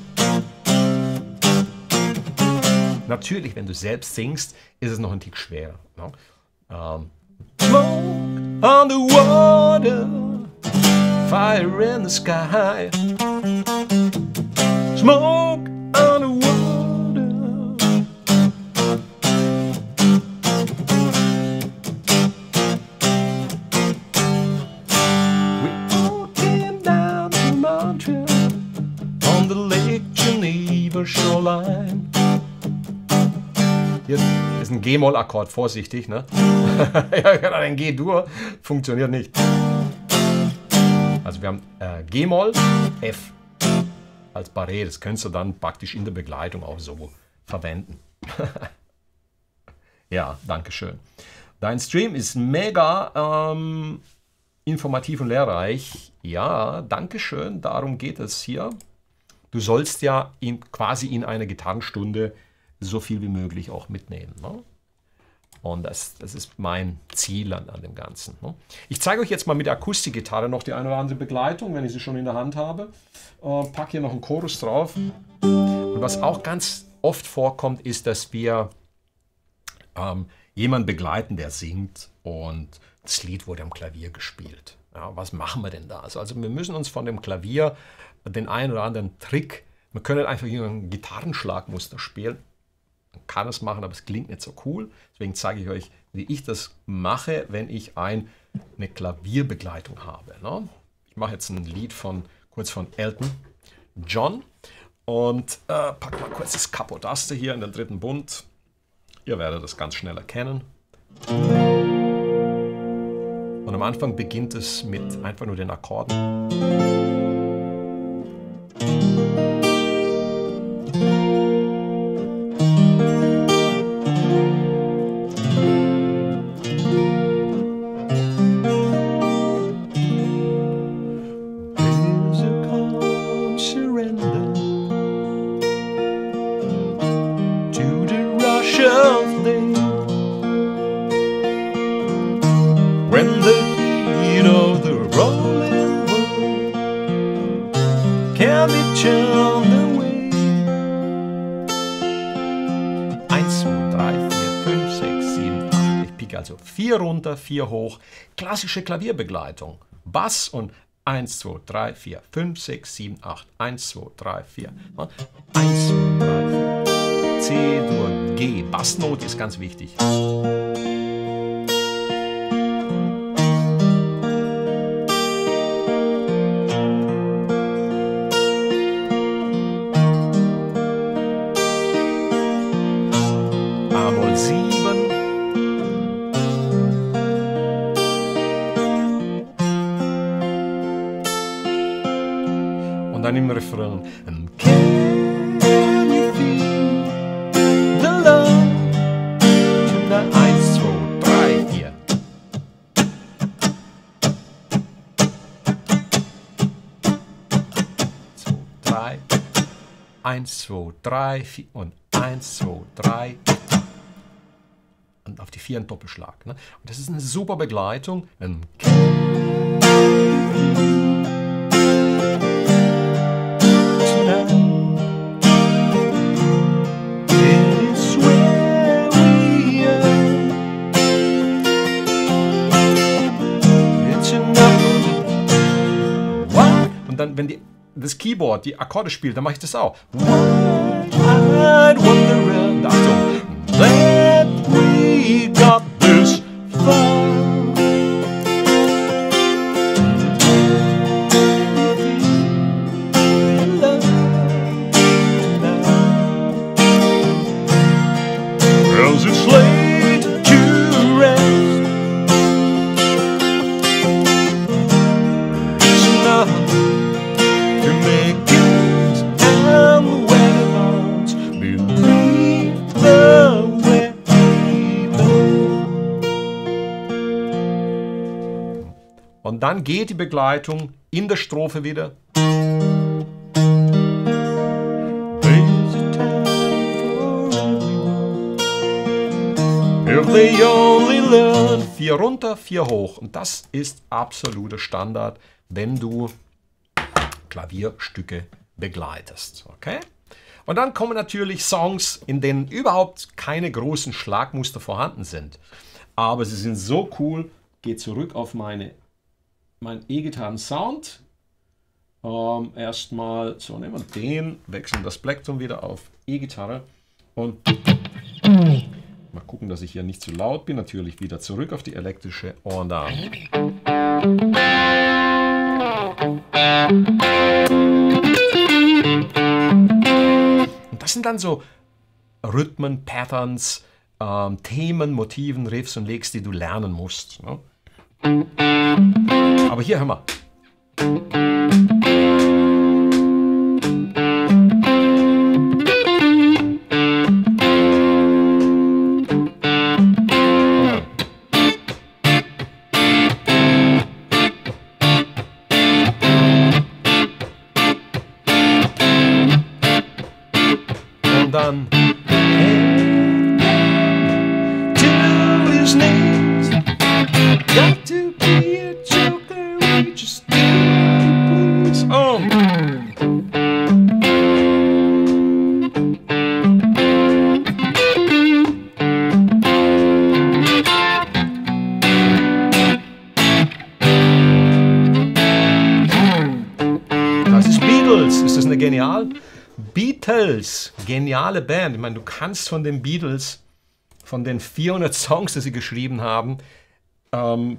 Speaker 1: Natürlich, wenn du selbst singst, ist es noch ein Tick schwerer. Ne? Um, Smoke on the water, fire in the sky. Smoke on the water. We all came down to Montreal on the Lake Geneva shoreline. Hier ist ein G-Moll-Akkord, vorsichtig, ne? Ja, ein G-Dur funktioniert nicht. Also wir haben äh, G-Moll, F als Barré. Das könntest du dann praktisch in der Begleitung auch so verwenden. Ja, danke schön. Dein Stream ist mega ähm, informativ und lehrreich. Ja, danke schön. Darum geht es hier. Du sollst ja in, quasi in einer Gitarrenstunde so viel wie möglich auch mitnehmen. Ne? Und das, das ist mein Ziel an, an dem Ganzen. Ne? Ich zeige euch jetzt mal mit der Akustikgitarre noch die eine oder andere Begleitung, wenn ich sie schon in der Hand habe. Äh, packe hier noch einen Chorus drauf. Und was auch ganz oft vorkommt, ist, dass wir ähm, jemanden begleiten, der singt und das Lied wurde am Klavier gespielt. Ja, was machen wir denn da? Also, also wir müssen uns von dem Klavier den einen oder anderen Trick, wir können einfach hier ein Gitarrenschlagmuster spielen. Man kann es machen, aber es klingt nicht so cool. Deswegen zeige ich euch, wie ich das mache, wenn ich ein, eine Klavierbegleitung habe. Ne? Ich mache jetzt ein Lied von, kurz von Elton John und äh, packe mal kurz das Capodaste hier in den dritten Bund. Ihr werdet das ganz schnell erkennen. Und am Anfang beginnt es mit einfach nur den Akkorden. eins, zwei, drei, vier, fünf, sechs, sieben, acht. Ich pieke also vier runter, vier hoch. Klassische Klavierbegleitung. Bass und eins, zwei, drei, vier, fünf, sechs, sieben, acht. eins, zwei, drei, vier. eins, zwei, drei, vier. C, Dur, G. Bassnote ist ganz wichtig. A-Moll sieben. Und dann im Refrain. Can you feel the love? eins, zwei, drei, vier. zwei, drei. eins, zwei, drei, vier und eins, zwei, drei. Und auf die vier ein Doppelschlag. Ne? Und das ist eine super Begleitung. Ein Und dann, wenn die, das Keyboard die Akkorde spielt, dann mache ich das auch. Wide wonder, Achtung. That we got this far. Cause it's late to rest. It's enough to make it and the weatherboards believe the Und dann geht die Begleitung in der Strophe wieder. If they only learn. Vier runter, vier hoch. Und das ist absoluter Standard, wenn du Klavierstücke begleitest. Okay? Und dann kommen natürlich Songs, in denen überhaupt keine großen Schlagmuster vorhanden sind. Aber sie sind so cool. Gehe zurück auf meine mein E-Gitarren-Sound. Ähm, erstmal, so nehmen wir den, wechseln das Plektrum wieder auf E-Gitarre und mal gucken, dass ich hier nicht zu laut bin. Natürlich wieder zurück auf die elektrische Ohren da. Und das sind dann so Rhythmen, Patterns, ähm, Themen, Motiven, Riffs und Licks, die du lernen musst. Ne? Aber hier, hör mal. Und dann to his knees, got to be a joker, we just do please. Oh. Das ist Beatles. Ist das eine genial? Beatles, geniale Band. Ich meine, du kannst von den Beatles, von den vierhundert Songs, die sie geschrieben haben, ähm,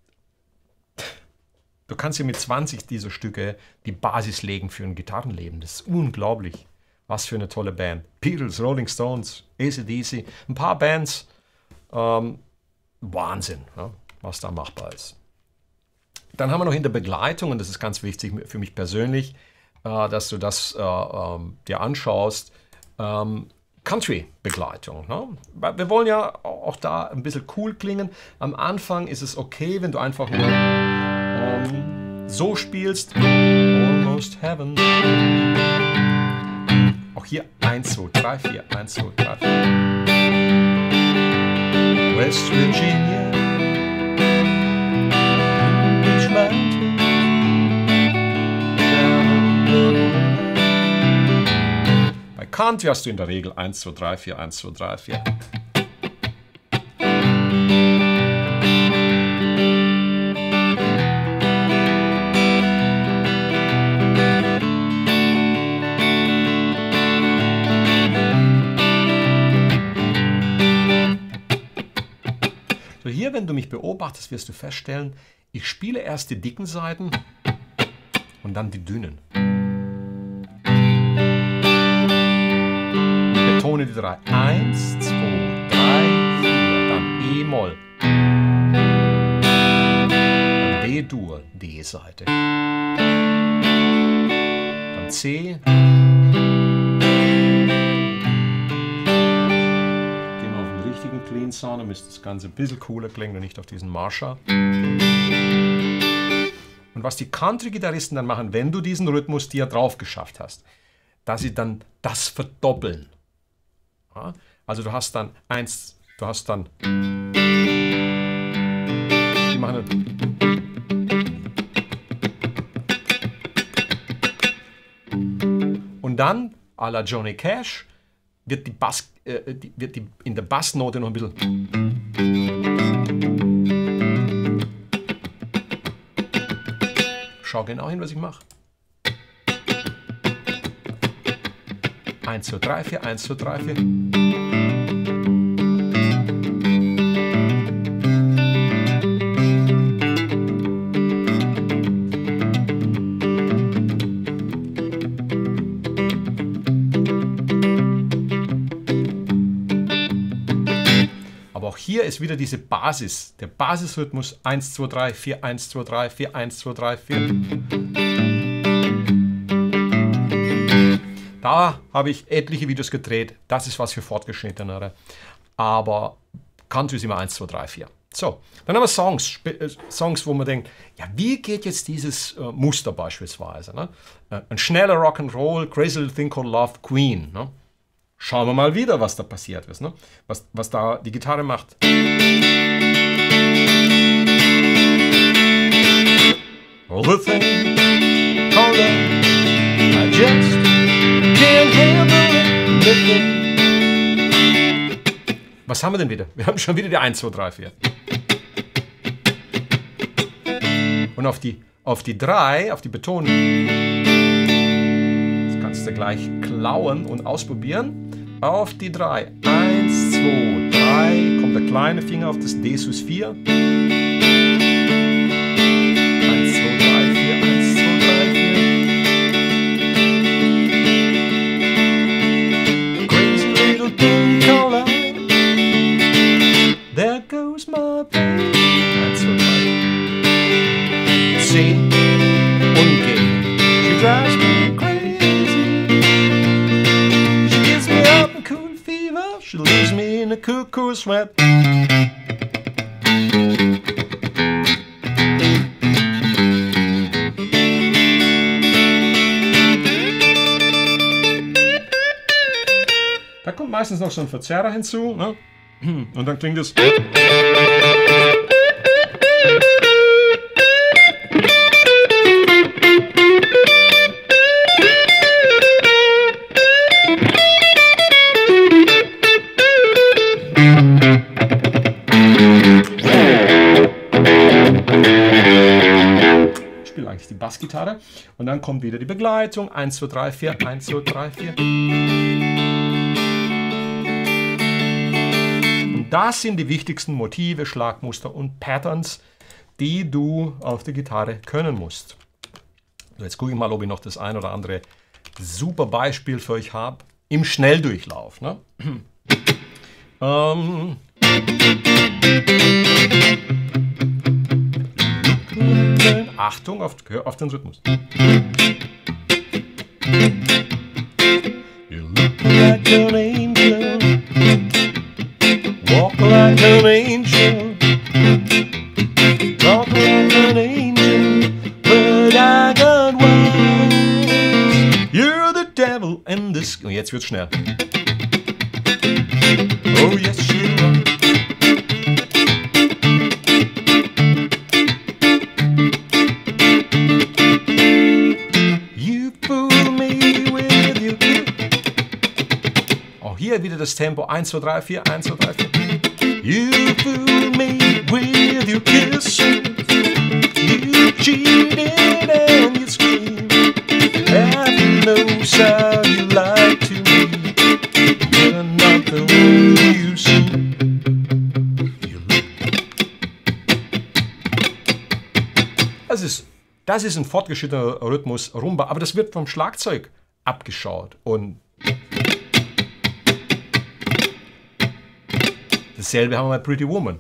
Speaker 1: du kannst ja mit zwanzig dieser Stücke die Basis legen für ein Gitarrenleben. Das ist unglaublich. Was für eine tolle Band. Beatles, Rolling Stones, A C D C, ein paar Bands. Ähm, Wahnsinn, ja, was da machbar ist. Dann haben wir noch in der Begleitung, und das ist ganz wichtig für mich persönlich, äh, dass du das äh, ähm, dir anschaust, ähm, Country-Begleitung. Ne? Wir wollen ja auch da ein bisschen cool klingen. Am Anfang ist es okay, wenn du einfach nur ähm, so spielst. Almost Heaven. Auch hier eins, zwei, drei, vier, eins, zwei, drei, vier. West Virginia. Country hast du in der Regel eins, zwei, drei, vier, eins, zwei, drei, vier. So, hier, wenn du mich beobachtest, wirst du feststellen, ich spiele erst die dicken Saiten und dann die dünnen. Ich betone die drei. Eins, zwei, drei, vier, dann E-Moll. Dann D-Dur, D-Seite. Dann C. Clean Sound, dann müsste das Ganze ein bisschen cooler klingen und nicht auf diesen Marshall. Und was die Country-Gitarristen dann machen, wenn du diesen Rhythmus dir drauf geschafft hast, dass sie dann das verdoppeln. Ja? Also du hast dann eins, du hast dann, die machen dann, und dann, à la Johnny Cash, wird die Bass, äh, die, wird die in der Bassnote noch ein bisschen. Schau genau hin, was ich mache. eins, zwei, drei, vier, eins, zwei, drei, vier. Hier ist wieder diese Basis, der Basisrhythmus eins, zwei, drei, vier, eins, zwei, drei, vier, eins, zwei, drei, vier. Da habe ich etliche Videos gedreht, das ist was für Fortgeschrittenere, aber Country ist immer eins, zwei, drei, vier. So, dann haben wir Songs, Songs, wo man denkt, ja, wie geht jetzt dieses äh, Muster beispielsweise? Ne? Ein schneller Rock'n'Roll, Crazy Little Thing Called Love, Queen. Ne? Schauen wir mal wieder, was da passiert ist, ne? was, was da die Gitarre macht. All the thing called love, I just can't handle it. Was haben wir denn wieder? Wir haben schon wieder die eins, zwei, drei, vier. Und auf die, auf die drei, auf die Betonung, das kannst du gleich klauen und ausprobieren. Auf die drei. eins, zwei, drei. Kommt der kleine Finger auf das D Sus vier. eins, zwei, drei, vier. eins, zwei, drei, vier. Crazy little thing called love. There goes my baby. eins, zwei, drei. C und G. She drives me crazy. She gets me up in cool fever. She leaves me in a cuckoo sweat. Da kommt meistens noch so ein Verzerrer hinzu, ne? Und dann klingt es. Ich spiele eigentlich die Bassgitarre und dann kommt wieder die Begleitung. eins, zwei, drei, vier, eins, zwei, drei, vier. Das sind die wichtigsten Motive, Schlagmuster und Patterns, die du auf der Gitarre können musst. So, jetzt gucke ich mal, ob ich noch das ein oder andere super Beispiel für euch habe. Im Schnelldurchlauf. Ne? ähm. Achtung auf, auf den Rhythmus. You look like an angel. Walk like an angel, talk like an angel, but I got wings. You're the devil and this. Und jetzt wird's schnell. Oh yes, you are. You fool me with your gift. wieder das Tempo. eins, zwei, drei, vier, eins, zwei, drei, vier. You fool me with your kiss. You cheated and you screamed. Heaven knows how you lied to me. You're not the one you seem. Das ist, das ist ein fortgeschrittener Rhythmus, Rumba, aber das wird vom Schlagzeug abgeschaut. Und dasselbe haben wir bei Pretty Woman.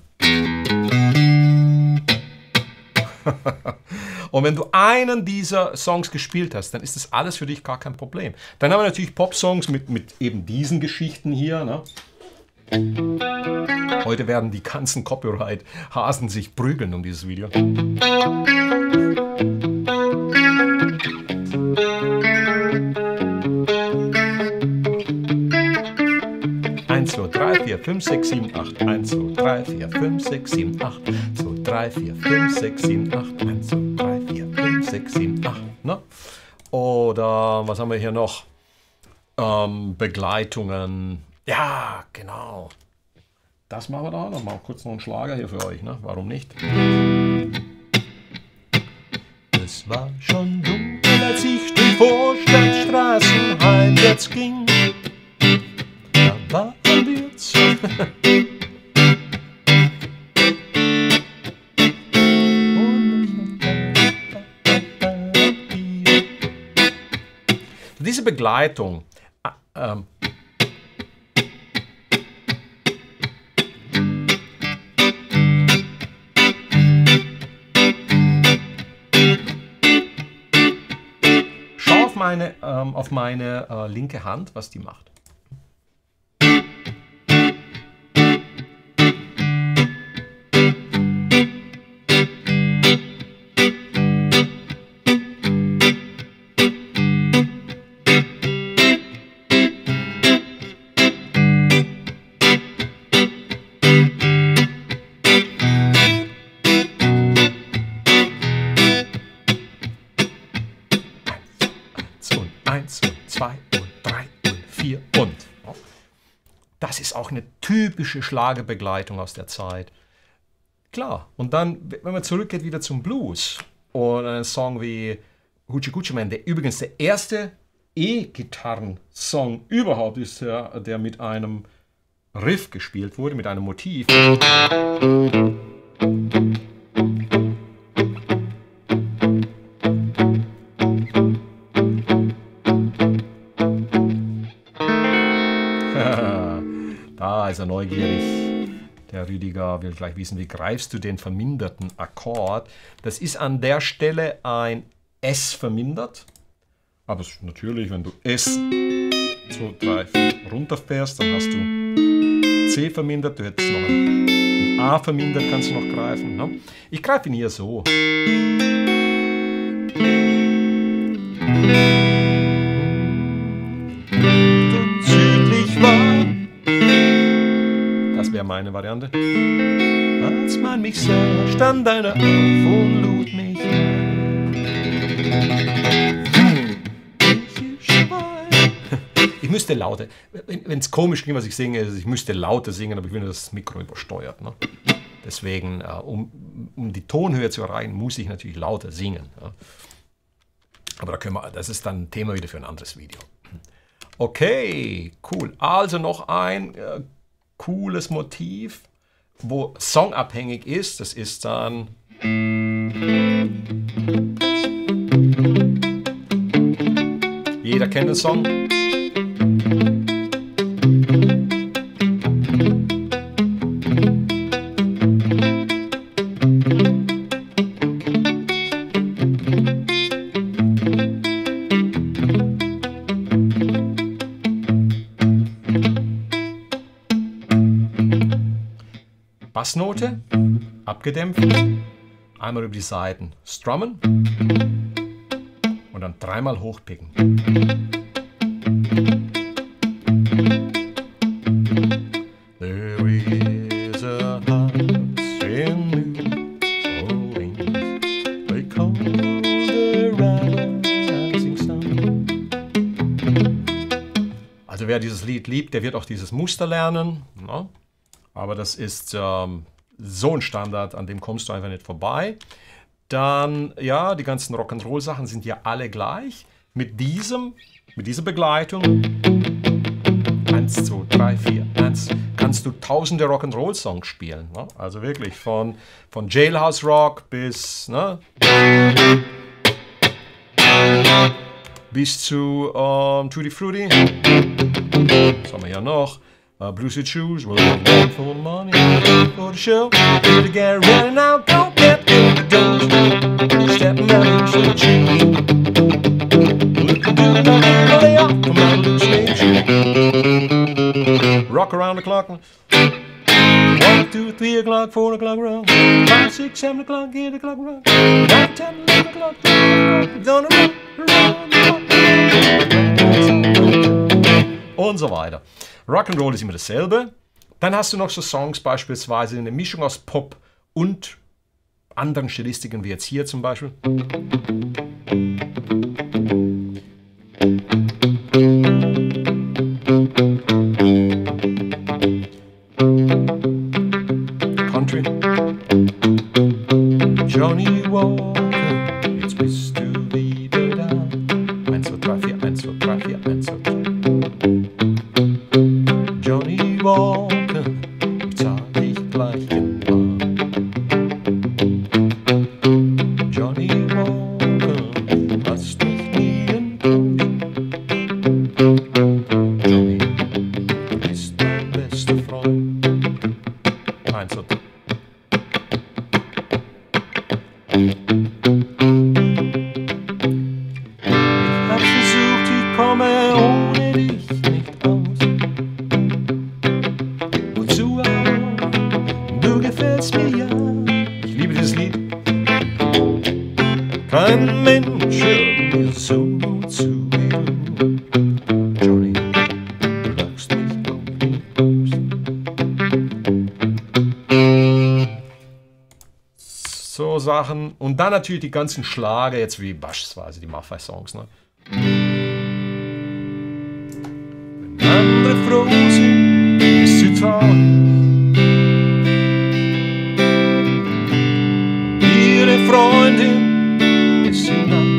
Speaker 1: Und wenn du einen dieser Songs gespielt hast, dann ist das alles für dich gar kein Problem. Dann haben wir natürlich Pop-Songs mit, mit eben diesen Geschichten hier. Ne? Heute werden die ganzen Copyright-Hasen sich prügeln um dieses Video. eins, zwei, drei, vier, fünf, sechs, sieben, acht. eins, zwei, drei, vier, fünf, sechs, sieben, acht. zwei, drei, vier, fünf, sechs, sieben, acht. eins, zwei, drei, vier, fünf, sechs, sieben, acht. Ne? Oder was haben wir hier noch? Ähm, Begleitungen. Ja, genau. Das machen wir da. Dann mal kurz noch einen Schlager hier für euch. Ne? Warum nicht? Es war schon dunkel, als ich durch Vorstadtstraßen heimwärts ging. Da waren wir zu. Diese Begleitung. Ähm, Meine, ähm, auf meine äh, linke Hand, was die macht. Eins und zwei und drei und vier und. Das ist auch eine typische Schlagerbegleitung aus der Zeit. Klar, und dann, wenn man zurückgeht wieder zum Blues und einen Song wie Hoochie Coochie Man, der übrigens der erste E-Gitarren-Song überhaupt ist, der, der mit einem Riff gespielt wurde, mit einem Motiv. Da ist er neugierig. Der Rüdiger will gleich wissen, wie greifst du den verminderten Akkord? Das ist an der Stelle ein S vermindert. Aber natürlich, wenn du S zwei, drei, vier runterfährst, dann hast du C vermindert. Du hättest noch ein A vermindert, kannst du noch greifen. Ne? Ich greife ihn hier so. Das wäre meine Variante. Als man mich sah, stand einer auf und lud mich ein. Ich müsste lauter, wenn es komisch klingt, was ich singe, ist, ich müsste lauter singen, aber ich will nur, dass das Mikro übersteuert. Ne? Deswegen, um, um die Tonhöhe zu erreichen, muss ich natürlich lauter singen. Ja? Aber da können wir, das ist dann ein Thema wieder für ein anderes Video. Okay, cool. Also noch ein äh, cooles Motiv, wo songabhängig ist. Das ist dann jeder kennt den Song. Bassnote, abgedämpft, einmal über die Saiten strummen und dann dreimal hochpicken. There is a house in New Orleans, they call the rising sun. Also wer dieses Lied liebt, der wird auch dieses Muster lernen. Ne? Aber das ist ähm, so ein Standard, an dem kommst du einfach nicht vorbei. Dann, ja, die ganzen Rock'n'Roll-Sachen sind ja alle gleich. Mit diesem, mit dieser Begleitung, eins, zwei, drei, vier, eins, kannst du tausende Rock'n'Roll-Songs spielen. Ne? Also wirklich von, von Jailhouse Rock bis, ne, bis zu um, Tutti Frutti. Was haben wir hier noch? Uh, Blue Suede Shoes, well, I'm for money, for the show, to get ready now, don't get in the doors, step out of the shoes, look and do the lay off, come out of the stage, rock around the clock, one, two, three o'clock, four o'clock, round, five, six, seven o'clock, eight o'clock, round, nine, ten, eleven o'clock, twelve o'clock, und so weiter. Rock'n'Roll ist immer dasselbe. Dann hast du noch so Songs, beispielsweise eine Mischung aus Pop und anderen Stilistiken, wie jetzt hier zum Beispiel. Country. Johnny Walker, jetzt bist du wieder da. eins, zwei, drei, vier, eins, zwei, drei, vier, eins, zwei, drei. Johnny Walker, ich zahl dich gleich in Bar. Johnny Walker, lass dich nie enttäuschen. Johnny, du bist mein bester Freund. Eins und ich hab versucht, ich komme ohne dich nicht aus. Wozu auch? Du gefällst mir ja. Ich liebe dieses Lied. Kein Mensch hört mir so gut zu wie du. Johnny, du lachst mich auch nicht aus. So Sachen. Und dann natürlich die ganzen Schlager, jetzt wie beispielsweise die Maffei-Songs. Ne? Wenn andere froh sind, ist sie traurig. Ihre Freundin ist sie nackt.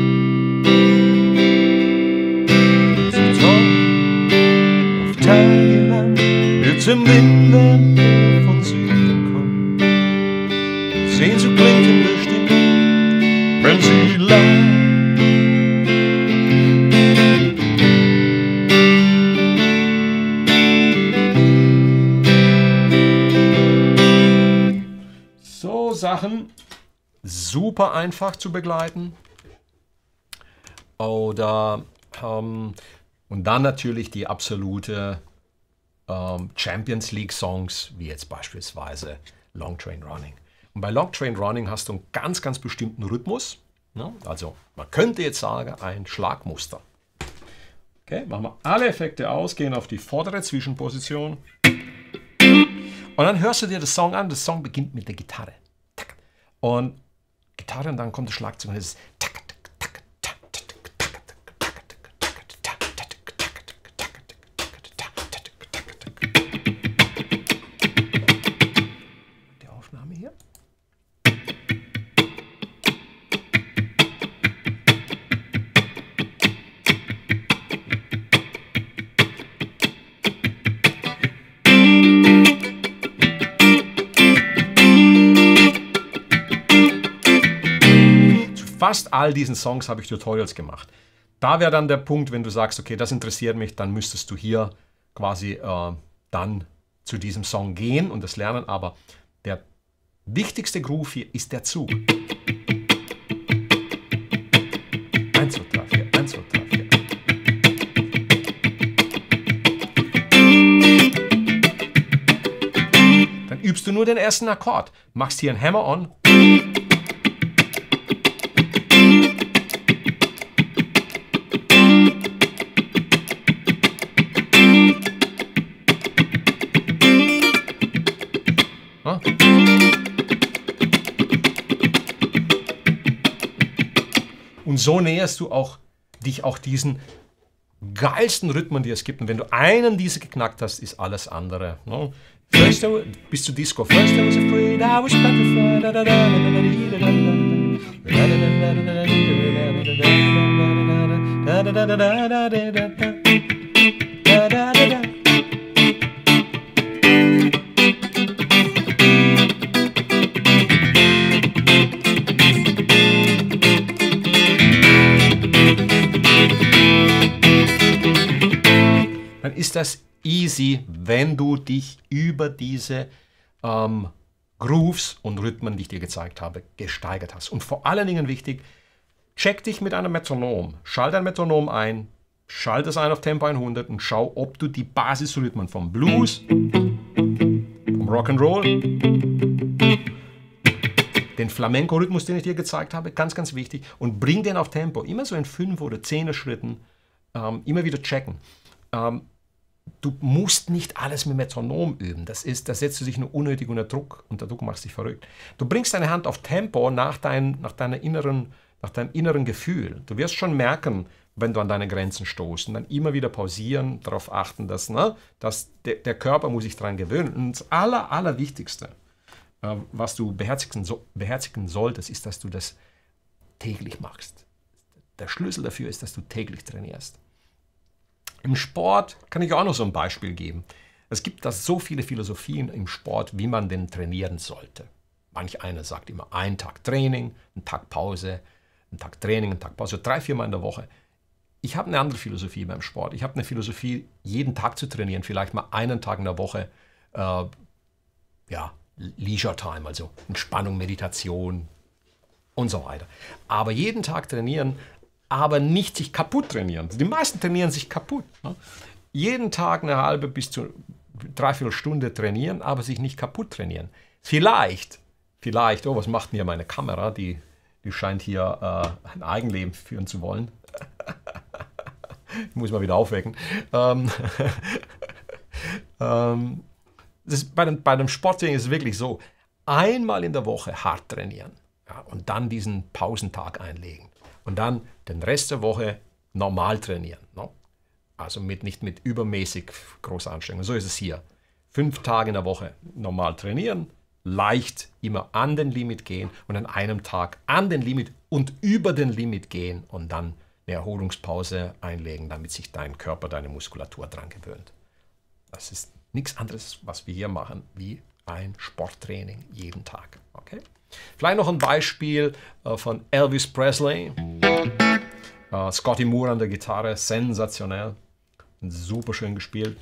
Speaker 1: Sie träumt auf Thailand, wird im Wind, wenn er von Süden kommt. Sehen so klinkende Stimmen, wenn sie lacht. Sachen super einfach zu begleiten. Oder ähm, und dann natürlich die absolute ähm, Champions League Songs, wie jetzt beispielsweise Long Train Running. Und bei Long Train Running hast du einen ganz, ganz bestimmten Rhythmus. Ne? Also man könnte jetzt sagen, ein Schlagmuster. Okay, machen wir alle Effekte aus, gehen auf die vordere Zwischenposition. Und dann hörst du dir das Song an. Das Song beginnt mit der Gitarre. Und Gitarre und dann kommt das Schlagzeug und es ist die Aufnahme hier. Fast all diesen Songs habe ich Tutorials gemacht. Da wäre dann der Punkt, wenn du sagst, okay, das interessiert mich, dann müsstest du hier quasi äh, dann zu diesem Song gehen und das lernen. Aber der wichtigste Groove hier ist der Zug. eins, zwei, drei, vier, eins, zwei, drei, vier. Dann übst du nur den ersten Akkord. Machst hier ein Hammer-on. Und so näherst du auch, dich auch diesen geilsten Rhythmen, die es gibt. Und wenn du einen dieser geknackt hast, ist alles andere. No? First I was, bis zu Disco. First I was afraid, I was petrified. Dann ist das easy, wenn du dich über diese ähm, Grooves und Rhythmen, die ich dir gezeigt habe, gesteigert hast. Und vor allen Dingen wichtig, check dich mit einem Metronom. Schalte ein Metronom ein, schalte es ein auf Tempo hundert und schau, ob du die Basisrhythmen vom Blues, vom Rock'n'Roll, den Flamenco-Rhythmus, den ich dir gezeigt habe, ganz, ganz wichtig, und bring den auf Tempo. Immer so in fünf oder zehner Schritten, ähm, immer wieder checken. Ähm, Du musst nicht alles mit Metronom üben. Das ist, da setzt du dich nur unnötig unter Druck. Unter Druck machst dich verrückt. Du bringst deine Hand auf Tempo nach, dein, nach, deiner inneren, nach deinem inneren Gefühl. Du wirst schon merken, wenn du an deine Grenzen stoßt. Und dann immer wieder pausieren, darauf achten, dass, ne, dass der, der Körper muss sich daran gewöhnen. Und das Aller, Allerwichtigste, äh, was du beherzigen, so, beherzigen solltest, ist, dass du das täglich machst. Der Schlüssel dafür ist, dass du täglich trainierst. Im Sport kann ich auch noch so ein Beispiel geben. Es gibt da so viele Philosophien im Sport, wie man denn trainieren sollte. Manch einer sagt immer, ein Tag Training, ein Tag Pause, ein Tag Training, ein Tag Pause, drei, viermal in der Woche. Ich habe eine andere Philosophie beim Sport. Ich habe eine Philosophie, jeden Tag zu trainieren, vielleicht mal einen Tag in der Woche, äh, ja, Leisure Time, also Entspannung, Meditation und so weiter. Aber jeden Tag trainieren, aber nicht sich kaputt trainieren. Die meisten trainieren sich kaputt. Ne? Jeden Tag eine halbe bis zu dreiviertel Stunde trainieren, aber sich nicht kaputt trainieren. Vielleicht, vielleicht, oh, was macht denn hier meine Kamera? Die, die scheint hier äh, ein Eigenleben führen zu wollen. Ich muss mal wieder aufwecken. Ähm, ähm, das ist bei, dem, bei dem Sporttraining ist es wirklich so, einmal in der Woche hart trainieren, ja, und dann diesen Pausentag einlegen. Und dann den Rest der Woche normal trainieren. No? Also mit, nicht mit übermäßig großer Anstrengung. So ist es hier. Fünf Tage in der Woche normal trainieren, leicht immer an den Limit gehen und an einem Tag an den Limit und über den Limit gehen und dann eine Erholungspause einlegen, damit sich dein Körper, deine Muskulatur dran gewöhnt. Das ist nichts anderes, was wir hier machen, wie ein Sporttraining jeden Tag. Okay? Vielleicht noch ein Beispiel äh, von Elvis Presley. Äh, Scotty Moore an der Gitarre, sensationell. Super schön gespielt.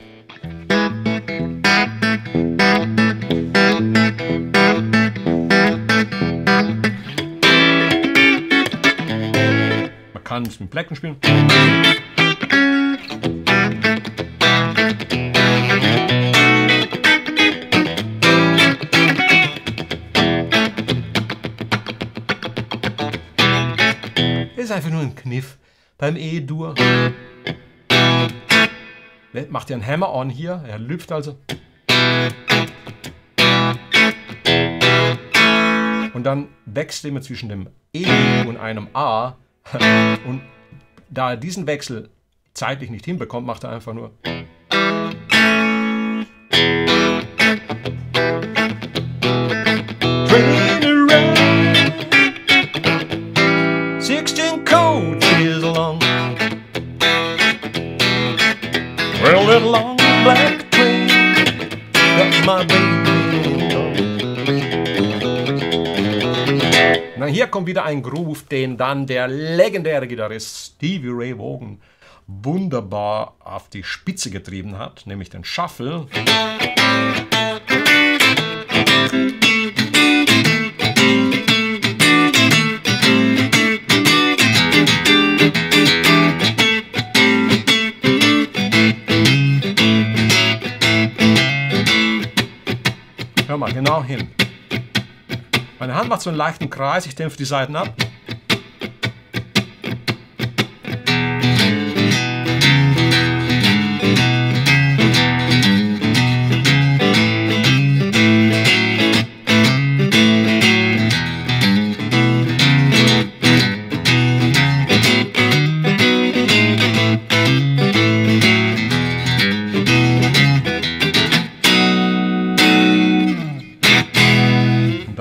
Speaker 1: Man kann es mit Plecken spielen. Das ist einfach nur ein Kniff. Beim E-Dur macht ihr einen Hammer-on hier, er lüpft also. Und dann wechselt immer zwischen dem E und einem A. Und da er diesen Wechsel zeitlich nicht hinbekommt, macht er einfach nur. sixteen coaches along. Well, that long black train got my baby gone. Na, hier kommt wieder ein Groove, den dann der legendäre Gitarrist Stevie Ray Vaughan wunderbar auf die Spitze getrieben hat, nämlich den Shuffle. Hör mal, genau hin. Meine Hand macht so einen leichten Kreis, ich dämpfe die Seiten ab.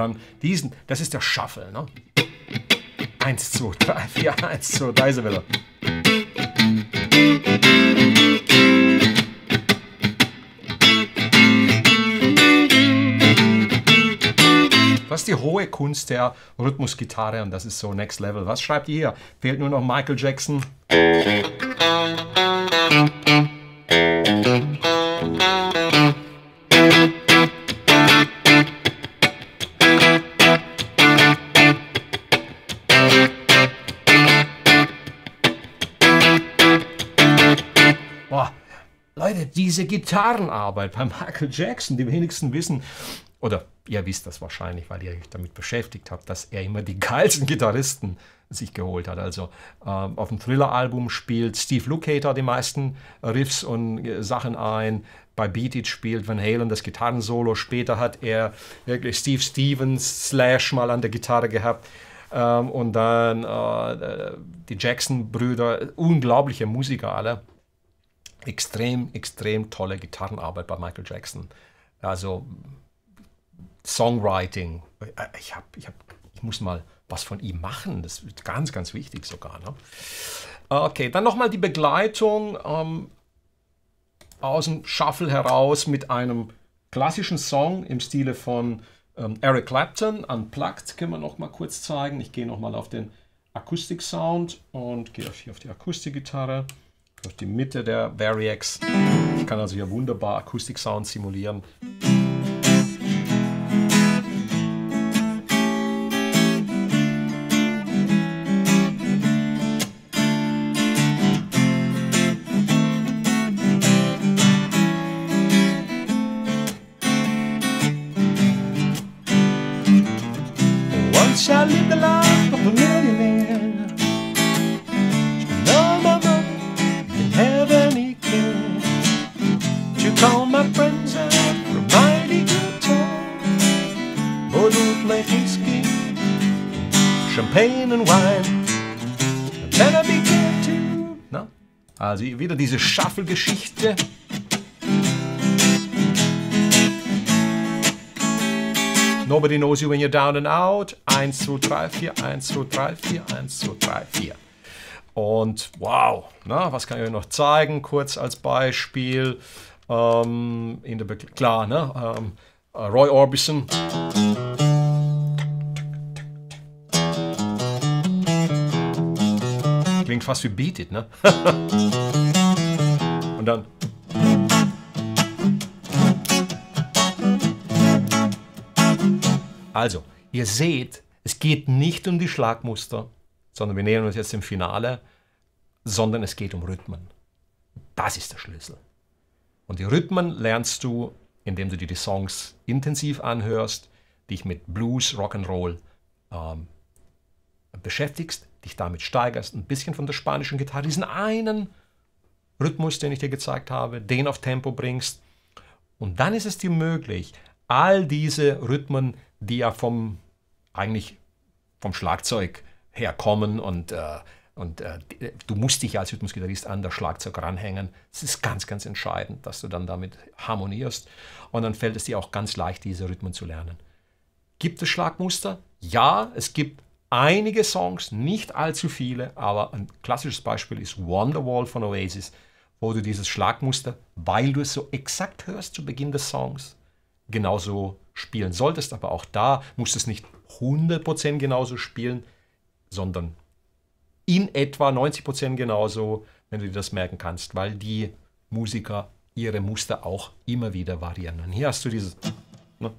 Speaker 1: dann diesen, das ist der Shuffle. Ne? eins, zwei, drei, vier, eins, zwei, drei, so wieder. Das ist die hohe Kunst der Rhythmusgitarre und das ist so Next Level. Was schreibt ihr hier? Fehlt nur noch Michael Jackson. Boah, Leute, diese Gitarrenarbeit bei Michael Jackson, die wenigsten wissen, oder ihr wisst das wahrscheinlich, weil ihr euch damit beschäftigt habt, dass er immer die geilsten Gitarristen sich geholt hat. Also ähm, auf dem Thriller-Album spielt Steve Lukather die meisten Riffs und äh, Sachen ein. Bei Beat It spielt Van Halen das Gitarrensolo. Später hat er wirklich Steve Stevens Slash mal an der Gitarre gehabt. Ähm, und dann äh, die Jackson-Brüder, unglaubliche Musiker alle. Extrem, extrem tolle Gitarrenarbeit bei Michael Jackson. Also Songwriting. Ich, hab, ich, hab, ich muss mal was von ihm machen. Das ist ganz, ganz wichtig sogar. Ne? Okay, dann nochmal die Begleitung ähm, aus dem Shuffle heraus mit einem klassischen Song im Stile von ähm, Eric Clapton. Unplugged können wir noch mal kurz zeigen. Ich gehe noch mal auf den Akustik-Sound und gehe hier auf die Akustikgitarre, auf die Mitte der Variax. Ich kann also hier wunderbar Akustik-Sound simulieren. I live the life of a millionaire. No, no, no, didn't have any care to call my friends out for a mighty good time. Bordeaux, play whiskey, champagne and wine. And then I began to... Na? Also wieder diese Shuffle-Geschichte. Nobody knows you when you're down and out. eins, zwei, drei, vier, eins, zwei, drei, vier, eins, zwei, drei, vier. Und wow, na, was kann ich euch noch zeigen? Kurz als Beispiel. Ähm, in der Be klar, ne? Ähm, Roy Orbison. Klingt fast wie Beat It, ne? Und dann. Also, ihr seht, es geht nicht um die Schlagmuster, sondern wir nähern uns jetzt dem Finale, sondern es geht um Rhythmen. Das ist der Schlüssel. Und die Rhythmen lernst du, indem du dir die Songs intensiv anhörst, dich mit Blues, Rock'n'Roll ähm, beschäftigst, dich damit steigerst, ein bisschen von der spanischen Gitarre, diesen einen Rhythmus, den ich dir gezeigt habe, den auf Tempo bringst. Und dann ist es dir möglich, all diese Rhythmen, die ja vom, eigentlich vom Schlagzeug herkommen und, äh, und äh, du musst dich als Rhythmusgitarrist an das Schlagzeug ranhängen. Es ist ganz, ganz entscheidend, dass du dann damit harmonierst und dann fällt es dir auch ganz leicht, diese Rhythmen zu lernen. Gibt es Schlagmuster? Ja, es gibt einige Songs, nicht allzu viele, aber ein klassisches Beispiel ist Wonderwall von Oasis, wo du dieses Schlagmuster, weil du es so exakt hörst zu Beginn des Songs, genauso spielen solltest, aber auch da musst du es nicht hundert Prozent genauso spielen, sondern in etwa neunzig Prozent genauso, wenn du dir das merken kannst, weil die Musiker ihre Muster auch immer wieder variieren. Und hier hast du dieses, ne,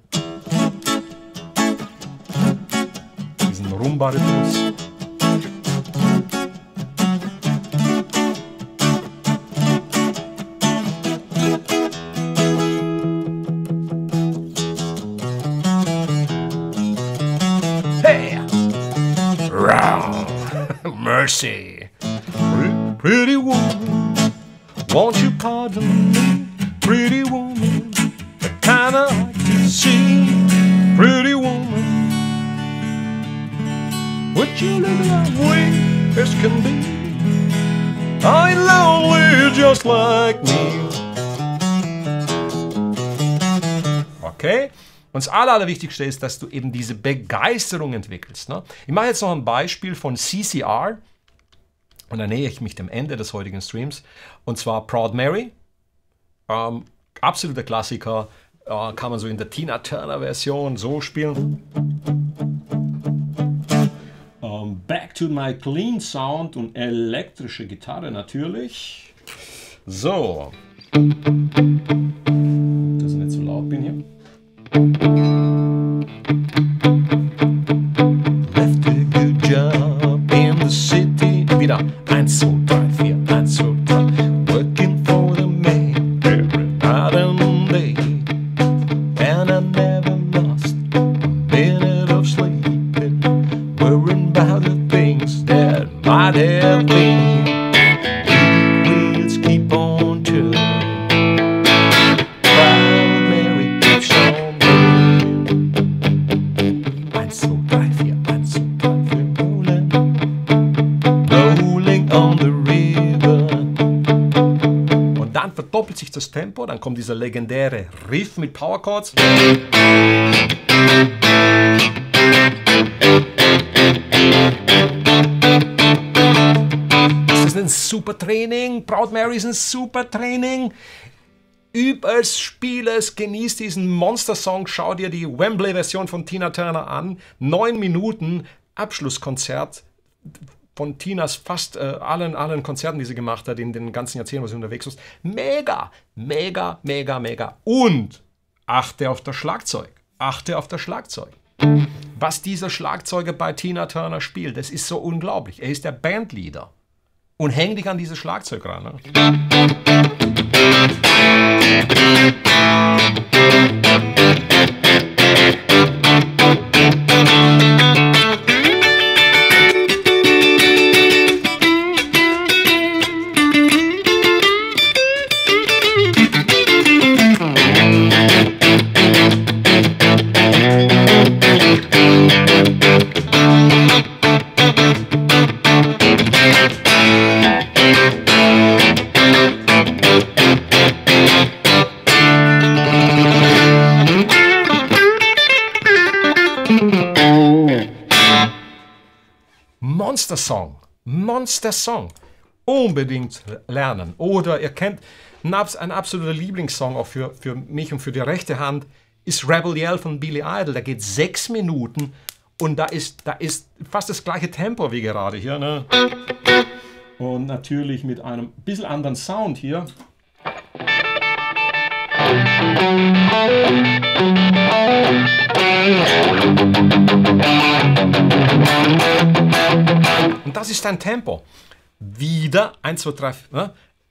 Speaker 1: diesen Rumba-Rhythmus. Mercy, pretty woman, won't you pardon me, pretty woman, I kinda like to see, pretty woman, would you live that way as can be, I ain't lonely just like me. Okay, Und das Aller, Allerwichtigste ist, dass du eben diese Begeisterung entwickelst. Ne? Ich mache jetzt noch ein Beispiel von C C R und dann nähe ich mich dem Ende des heutigen Streams. Und zwar Proud Mary, ähm, absoluter Klassiker, äh, kann man so in der Tina Turner Version so spielen. Ähm, back to my clean sound und elektrische Gitarre natürlich. So. Dass ich nicht so laut bin hier. Left a good job in the city. Wieder eins, zwei, drei, vier, eins, zwei, drei. Working for the man every night and day. And I never lost a minute of sleeping, worrying about the things that might have been. Wheels keep on turning. Verdoppelt sich das Tempo, dann kommt dieser legendäre Riff mit Power Chords. Das ist ein super Training. Proud Mary ist ein super Training. Üb es, spiel es, genieß diesen Monster-Song. Schau dir die Wembley-Version von Tina Turner an. Neun Minuten Abschlusskonzert von Tinas fast äh, allen, allen Konzerten, die sie gemacht hat, in den ganzen Jahrzehnten, wo sie unterwegs ist. Mega, mega, mega, mega. Und achte auf das Schlagzeug. Achte auf das Schlagzeug. Was dieser Schlagzeuger bei Tina Turner spielt, das ist so unglaublich. Er ist der Bandleader. Und häng dich an dieses Schlagzeug ran. Ne? Monster Song, Monster Song, unbedingt lernen. Oder ihr kennt, ein, ein absoluter Lieblingssong auch für, für mich und für die rechte Hand ist Rebel Yell von Billy Idol. Da geht sechs Minuten und da ist, da ist fast das gleiche Tempo wie gerade hier. Ne? Und natürlich mit einem bisschen anderen Sound hier. Und das ist dein Tempo. Wieder eins, zwei, drei, ne?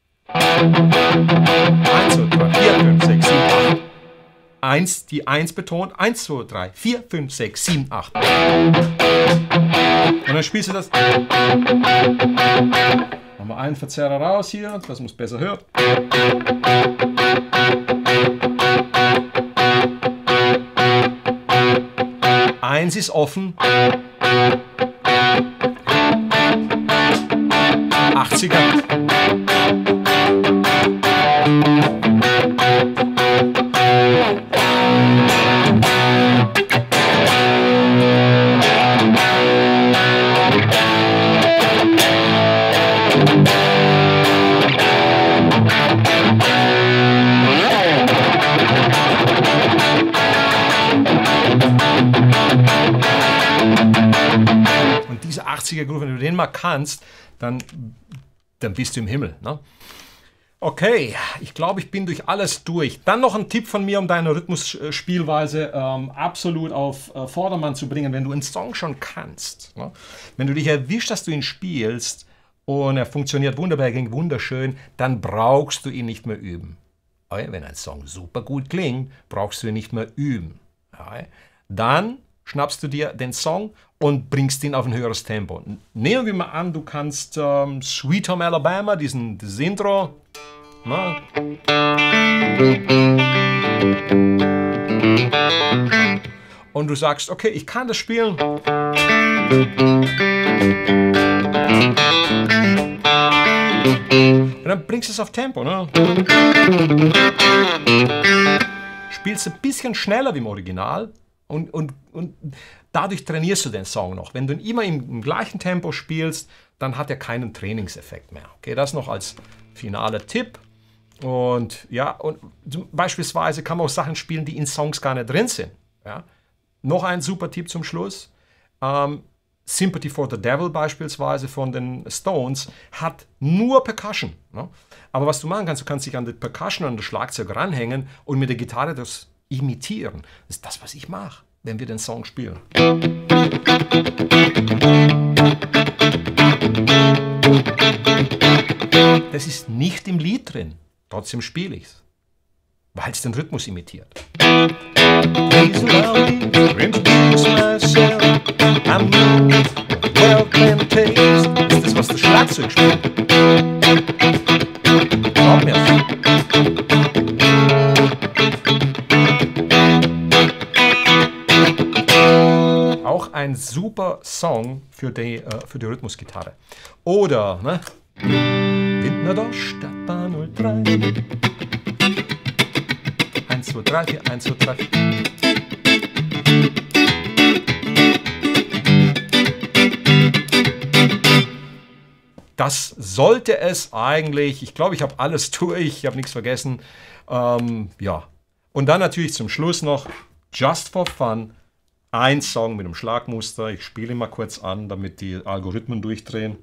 Speaker 1: eins, zwei, drei, vier, fünf, sechs, sieben, acht. eins, die eins betont. eins, zwei, drei, vier, fünf, sechs, sieben, acht. Und dann spielst du das. Machen wir einen Verzerrer raus hier, dass man es besser hört. Eins ist offen. achtziger. Und diese achtziger Groove, wenn du den mal kannst, dann, dann bist du im Himmel. Ne? Okay, ich glaube, ich bin durch alles durch. Dann noch ein Tipp von mir, um deine Rhythmusspielweise ähm, absolut auf äh, Vordermann zu bringen, wenn du einen Song schon kannst. Ne? Wenn du dich erwischt, dass du ihn spielst und er funktioniert wunderbar, er klingt wunderschön, dann brauchst du ihn nicht mehr üben. Okay? Wenn ein Song super gut klingt, brauchst du ihn nicht mehr üben. Okay? Dann schnappst du dir den Song und bringst ihn auf ein höheres Tempo. Nehmen wir mal an, du kannst ähm, Sweet Home Alabama, diesen, dieses Intro. Na? Und du sagst, okay, ich kann das spielen. Und dann bringst du es auf Tempo. Ne? spielst ein bisschen schneller wie im Original und, und, und dadurch trainierst du den Song noch. Wenn du ihn immer im, im gleichen Tempo spielst, dann hat er keinen Trainingseffekt mehr. Okay, das noch als finaler Tipp. Und ja, und beispielsweise kann man auch Sachen spielen, die in Songs gar nicht drin sind. Ja. Noch ein super Tipp zum Schluss. Ähm, Sympathy for the Devil beispielsweise von den Stones hat nur Percussion. Ne? Aber was du machen kannst, du kannst dich an die Percussion, an das Schlagzeug ranhängen und mit der Gitarre das imitieren. Das ist das, was ich mache, wenn wir den Song spielen. Das ist nicht im Lied drin, trotzdem spiele ich es, weil es den Rhythmus imitiert. Please allow me to introduce myself. I'm new, well and taste. Ist das, was das Schlagzeug spielt? Glaub mir. Auch ein super Song für die, äh, für die Rhythmusgitarre. Oder, ne? Lindner der Stadtbahn null drei. eins, zwei, drei, vier, eins, zwei, drei, vier. Das sollte es eigentlich. Ich glaube, ich habe alles durch. Ich habe nichts vergessen. Ähm, ja. Und dann natürlich zum Schluss noch Just for Fun. Ein Song mit einem Schlagmuster. Ich spiele ihn mal kurz an, damit die Algorithmen durchdrehen.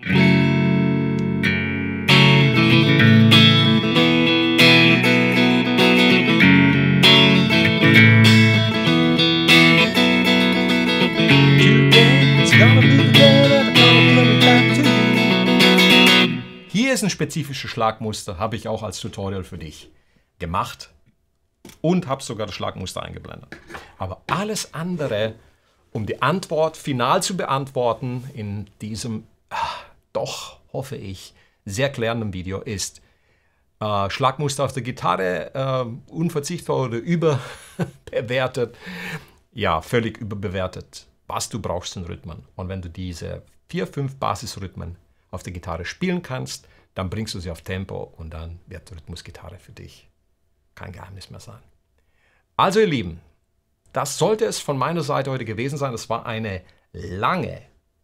Speaker 1: Hier ist ein spezifisches Schlagmuster, habe ich auch als Tutorial für dich gemacht und habe sogar das Schlagmuster eingeblendet. Aber alles andere, um die Antwort final zu beantworten in diesem, ach, doch, hoffe ich, sehr klärenden Video ist äh, Schlagmuster auf der Gitarre, äh, unverzichtbar oder überbewertet. Ja, völlig überbewertet. Was du brauchst, sind Rhythmen. Und wenn du diese vier, fünf Basisrhythmen auf der Gitarre spielen kannst, dann bringst du sie auf Tempo und dann wird Rhythmusgitarre für dich kein Geheimnis mehr sein. Also ihr Lieben, das sollte es von meiner Seite heute gewesen sein. Das war eine lange,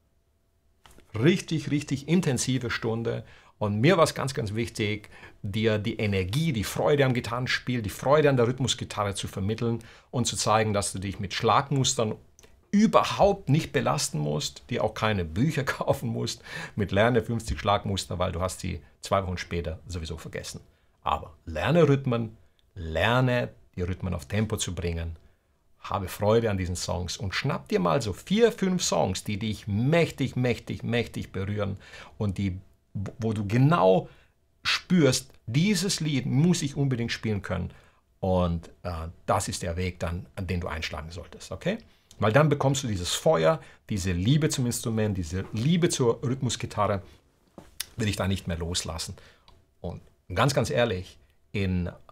Speaker 1: richtig, richtig intensive Stunde. Und mir war es ganz, ganz wichtig, dir die Energie, die Freude am Gitarrenspiel, die Freude an der Rhythmusgitarre zu vermitteln und zu zeigen, dass du dich mit Schlagmustern überhaupt nicht belasten musst, dir auch keine Bücher kaufen musst mit Lerne fünfzig Schlagmuster, weil du hast die zwei Wochen später sowieso vergessen. Aber lerne Rhythmen, lerne die Rhythmen auf Tempo zu bringen, habe Freude an diesen Songs und schnapp dir mal so vier, fünf Songs, die dich mächtig, mächtig, mächtig berühren und die, wo du genau spürst, dieses Lied muss ich unbedingt spielen können. Und äh, das ist der Weg dann, an den du einschlagen solltest, okay? Weil dann bekommst du dieses Feuer, diese Liebe zum Instrument, diese Liebe zur Rhythmusgitarre, will ich da nicht mehr loslassen. Und ganz, ganz ehrlich, in äh,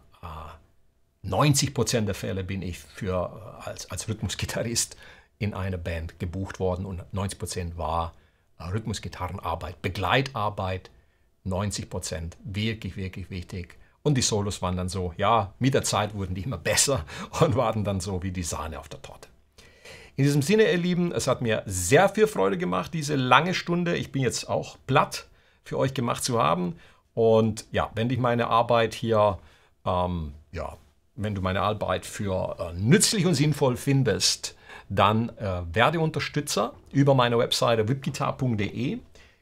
Speaker 1: neunzig Prozent der Fälle bin ich für, äh, als, als Rhythmusgitarrist in eine Band gebucht worden und neunzig Prozent war äh, Rhythmusgitarrenarbeit, Begleitarbeit, neunzig Prozent wirklich, wirklich wichtig. Und die Solos waren dann so, ja, mit der Zeit wurden die immer besser und waren dann so wie die Sahne auf der Torte. In diesem Sinne, ihr Lieben, es hat mir sehr viel Freude gemacht, diese lange Stunde. Ich bin jetzt auch platt für euch gemacht zu haben. Und ja, wenn dich meine Arbeit hier, ähm, ja, wenn du meine Arbeit für äh, nützlich und sinnvoll findest, dann äh, werde Unterstützer über meine Webseite wipguitar punkt de. Äh,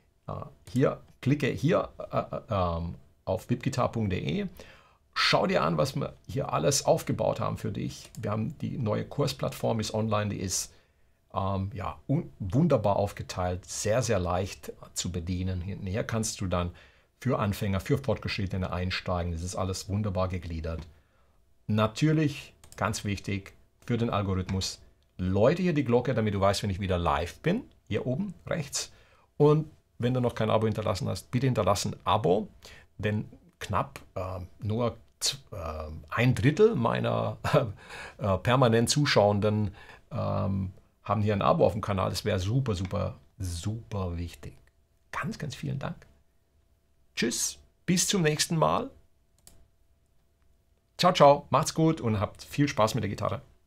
Speaker 1: hier, klicke hier äh, äh, auf wipguitar punkt de. Schau dir an, was wir hier alles aufgebaut haben für dich. Wir haben die neue Kursplattform, ist online, die ist ähm, ja, wunderbar aufgeteilt, sehr, sehr leicht zu bedienen. Hier kannst du dann für Anfänger, für Fortgeschrittene einsteigen. Das ist alles wunderbar gegliedert. Natürlich, ganz wichtig, für den Algorithmus, läute hier die Glocke, damit du weißt, wenn ich wieder live bin. Hier oben rechts. Und wenn du noch kein Abo hinterlassen hast, bitte hinterlassen ein Abo, denn knapp äh, nur äh, ein Drittel meiner äh, permanent Zuschauenden ähm, haben hier ein Abo auf dem Kanal. Das wäre super, super, super wichtig. Ganz, ganz vielen Dank. Tschüss, bis zum nächsten Mal. Ciao, ciao, macht's gut und habt viel Spaß mit der Gitarre.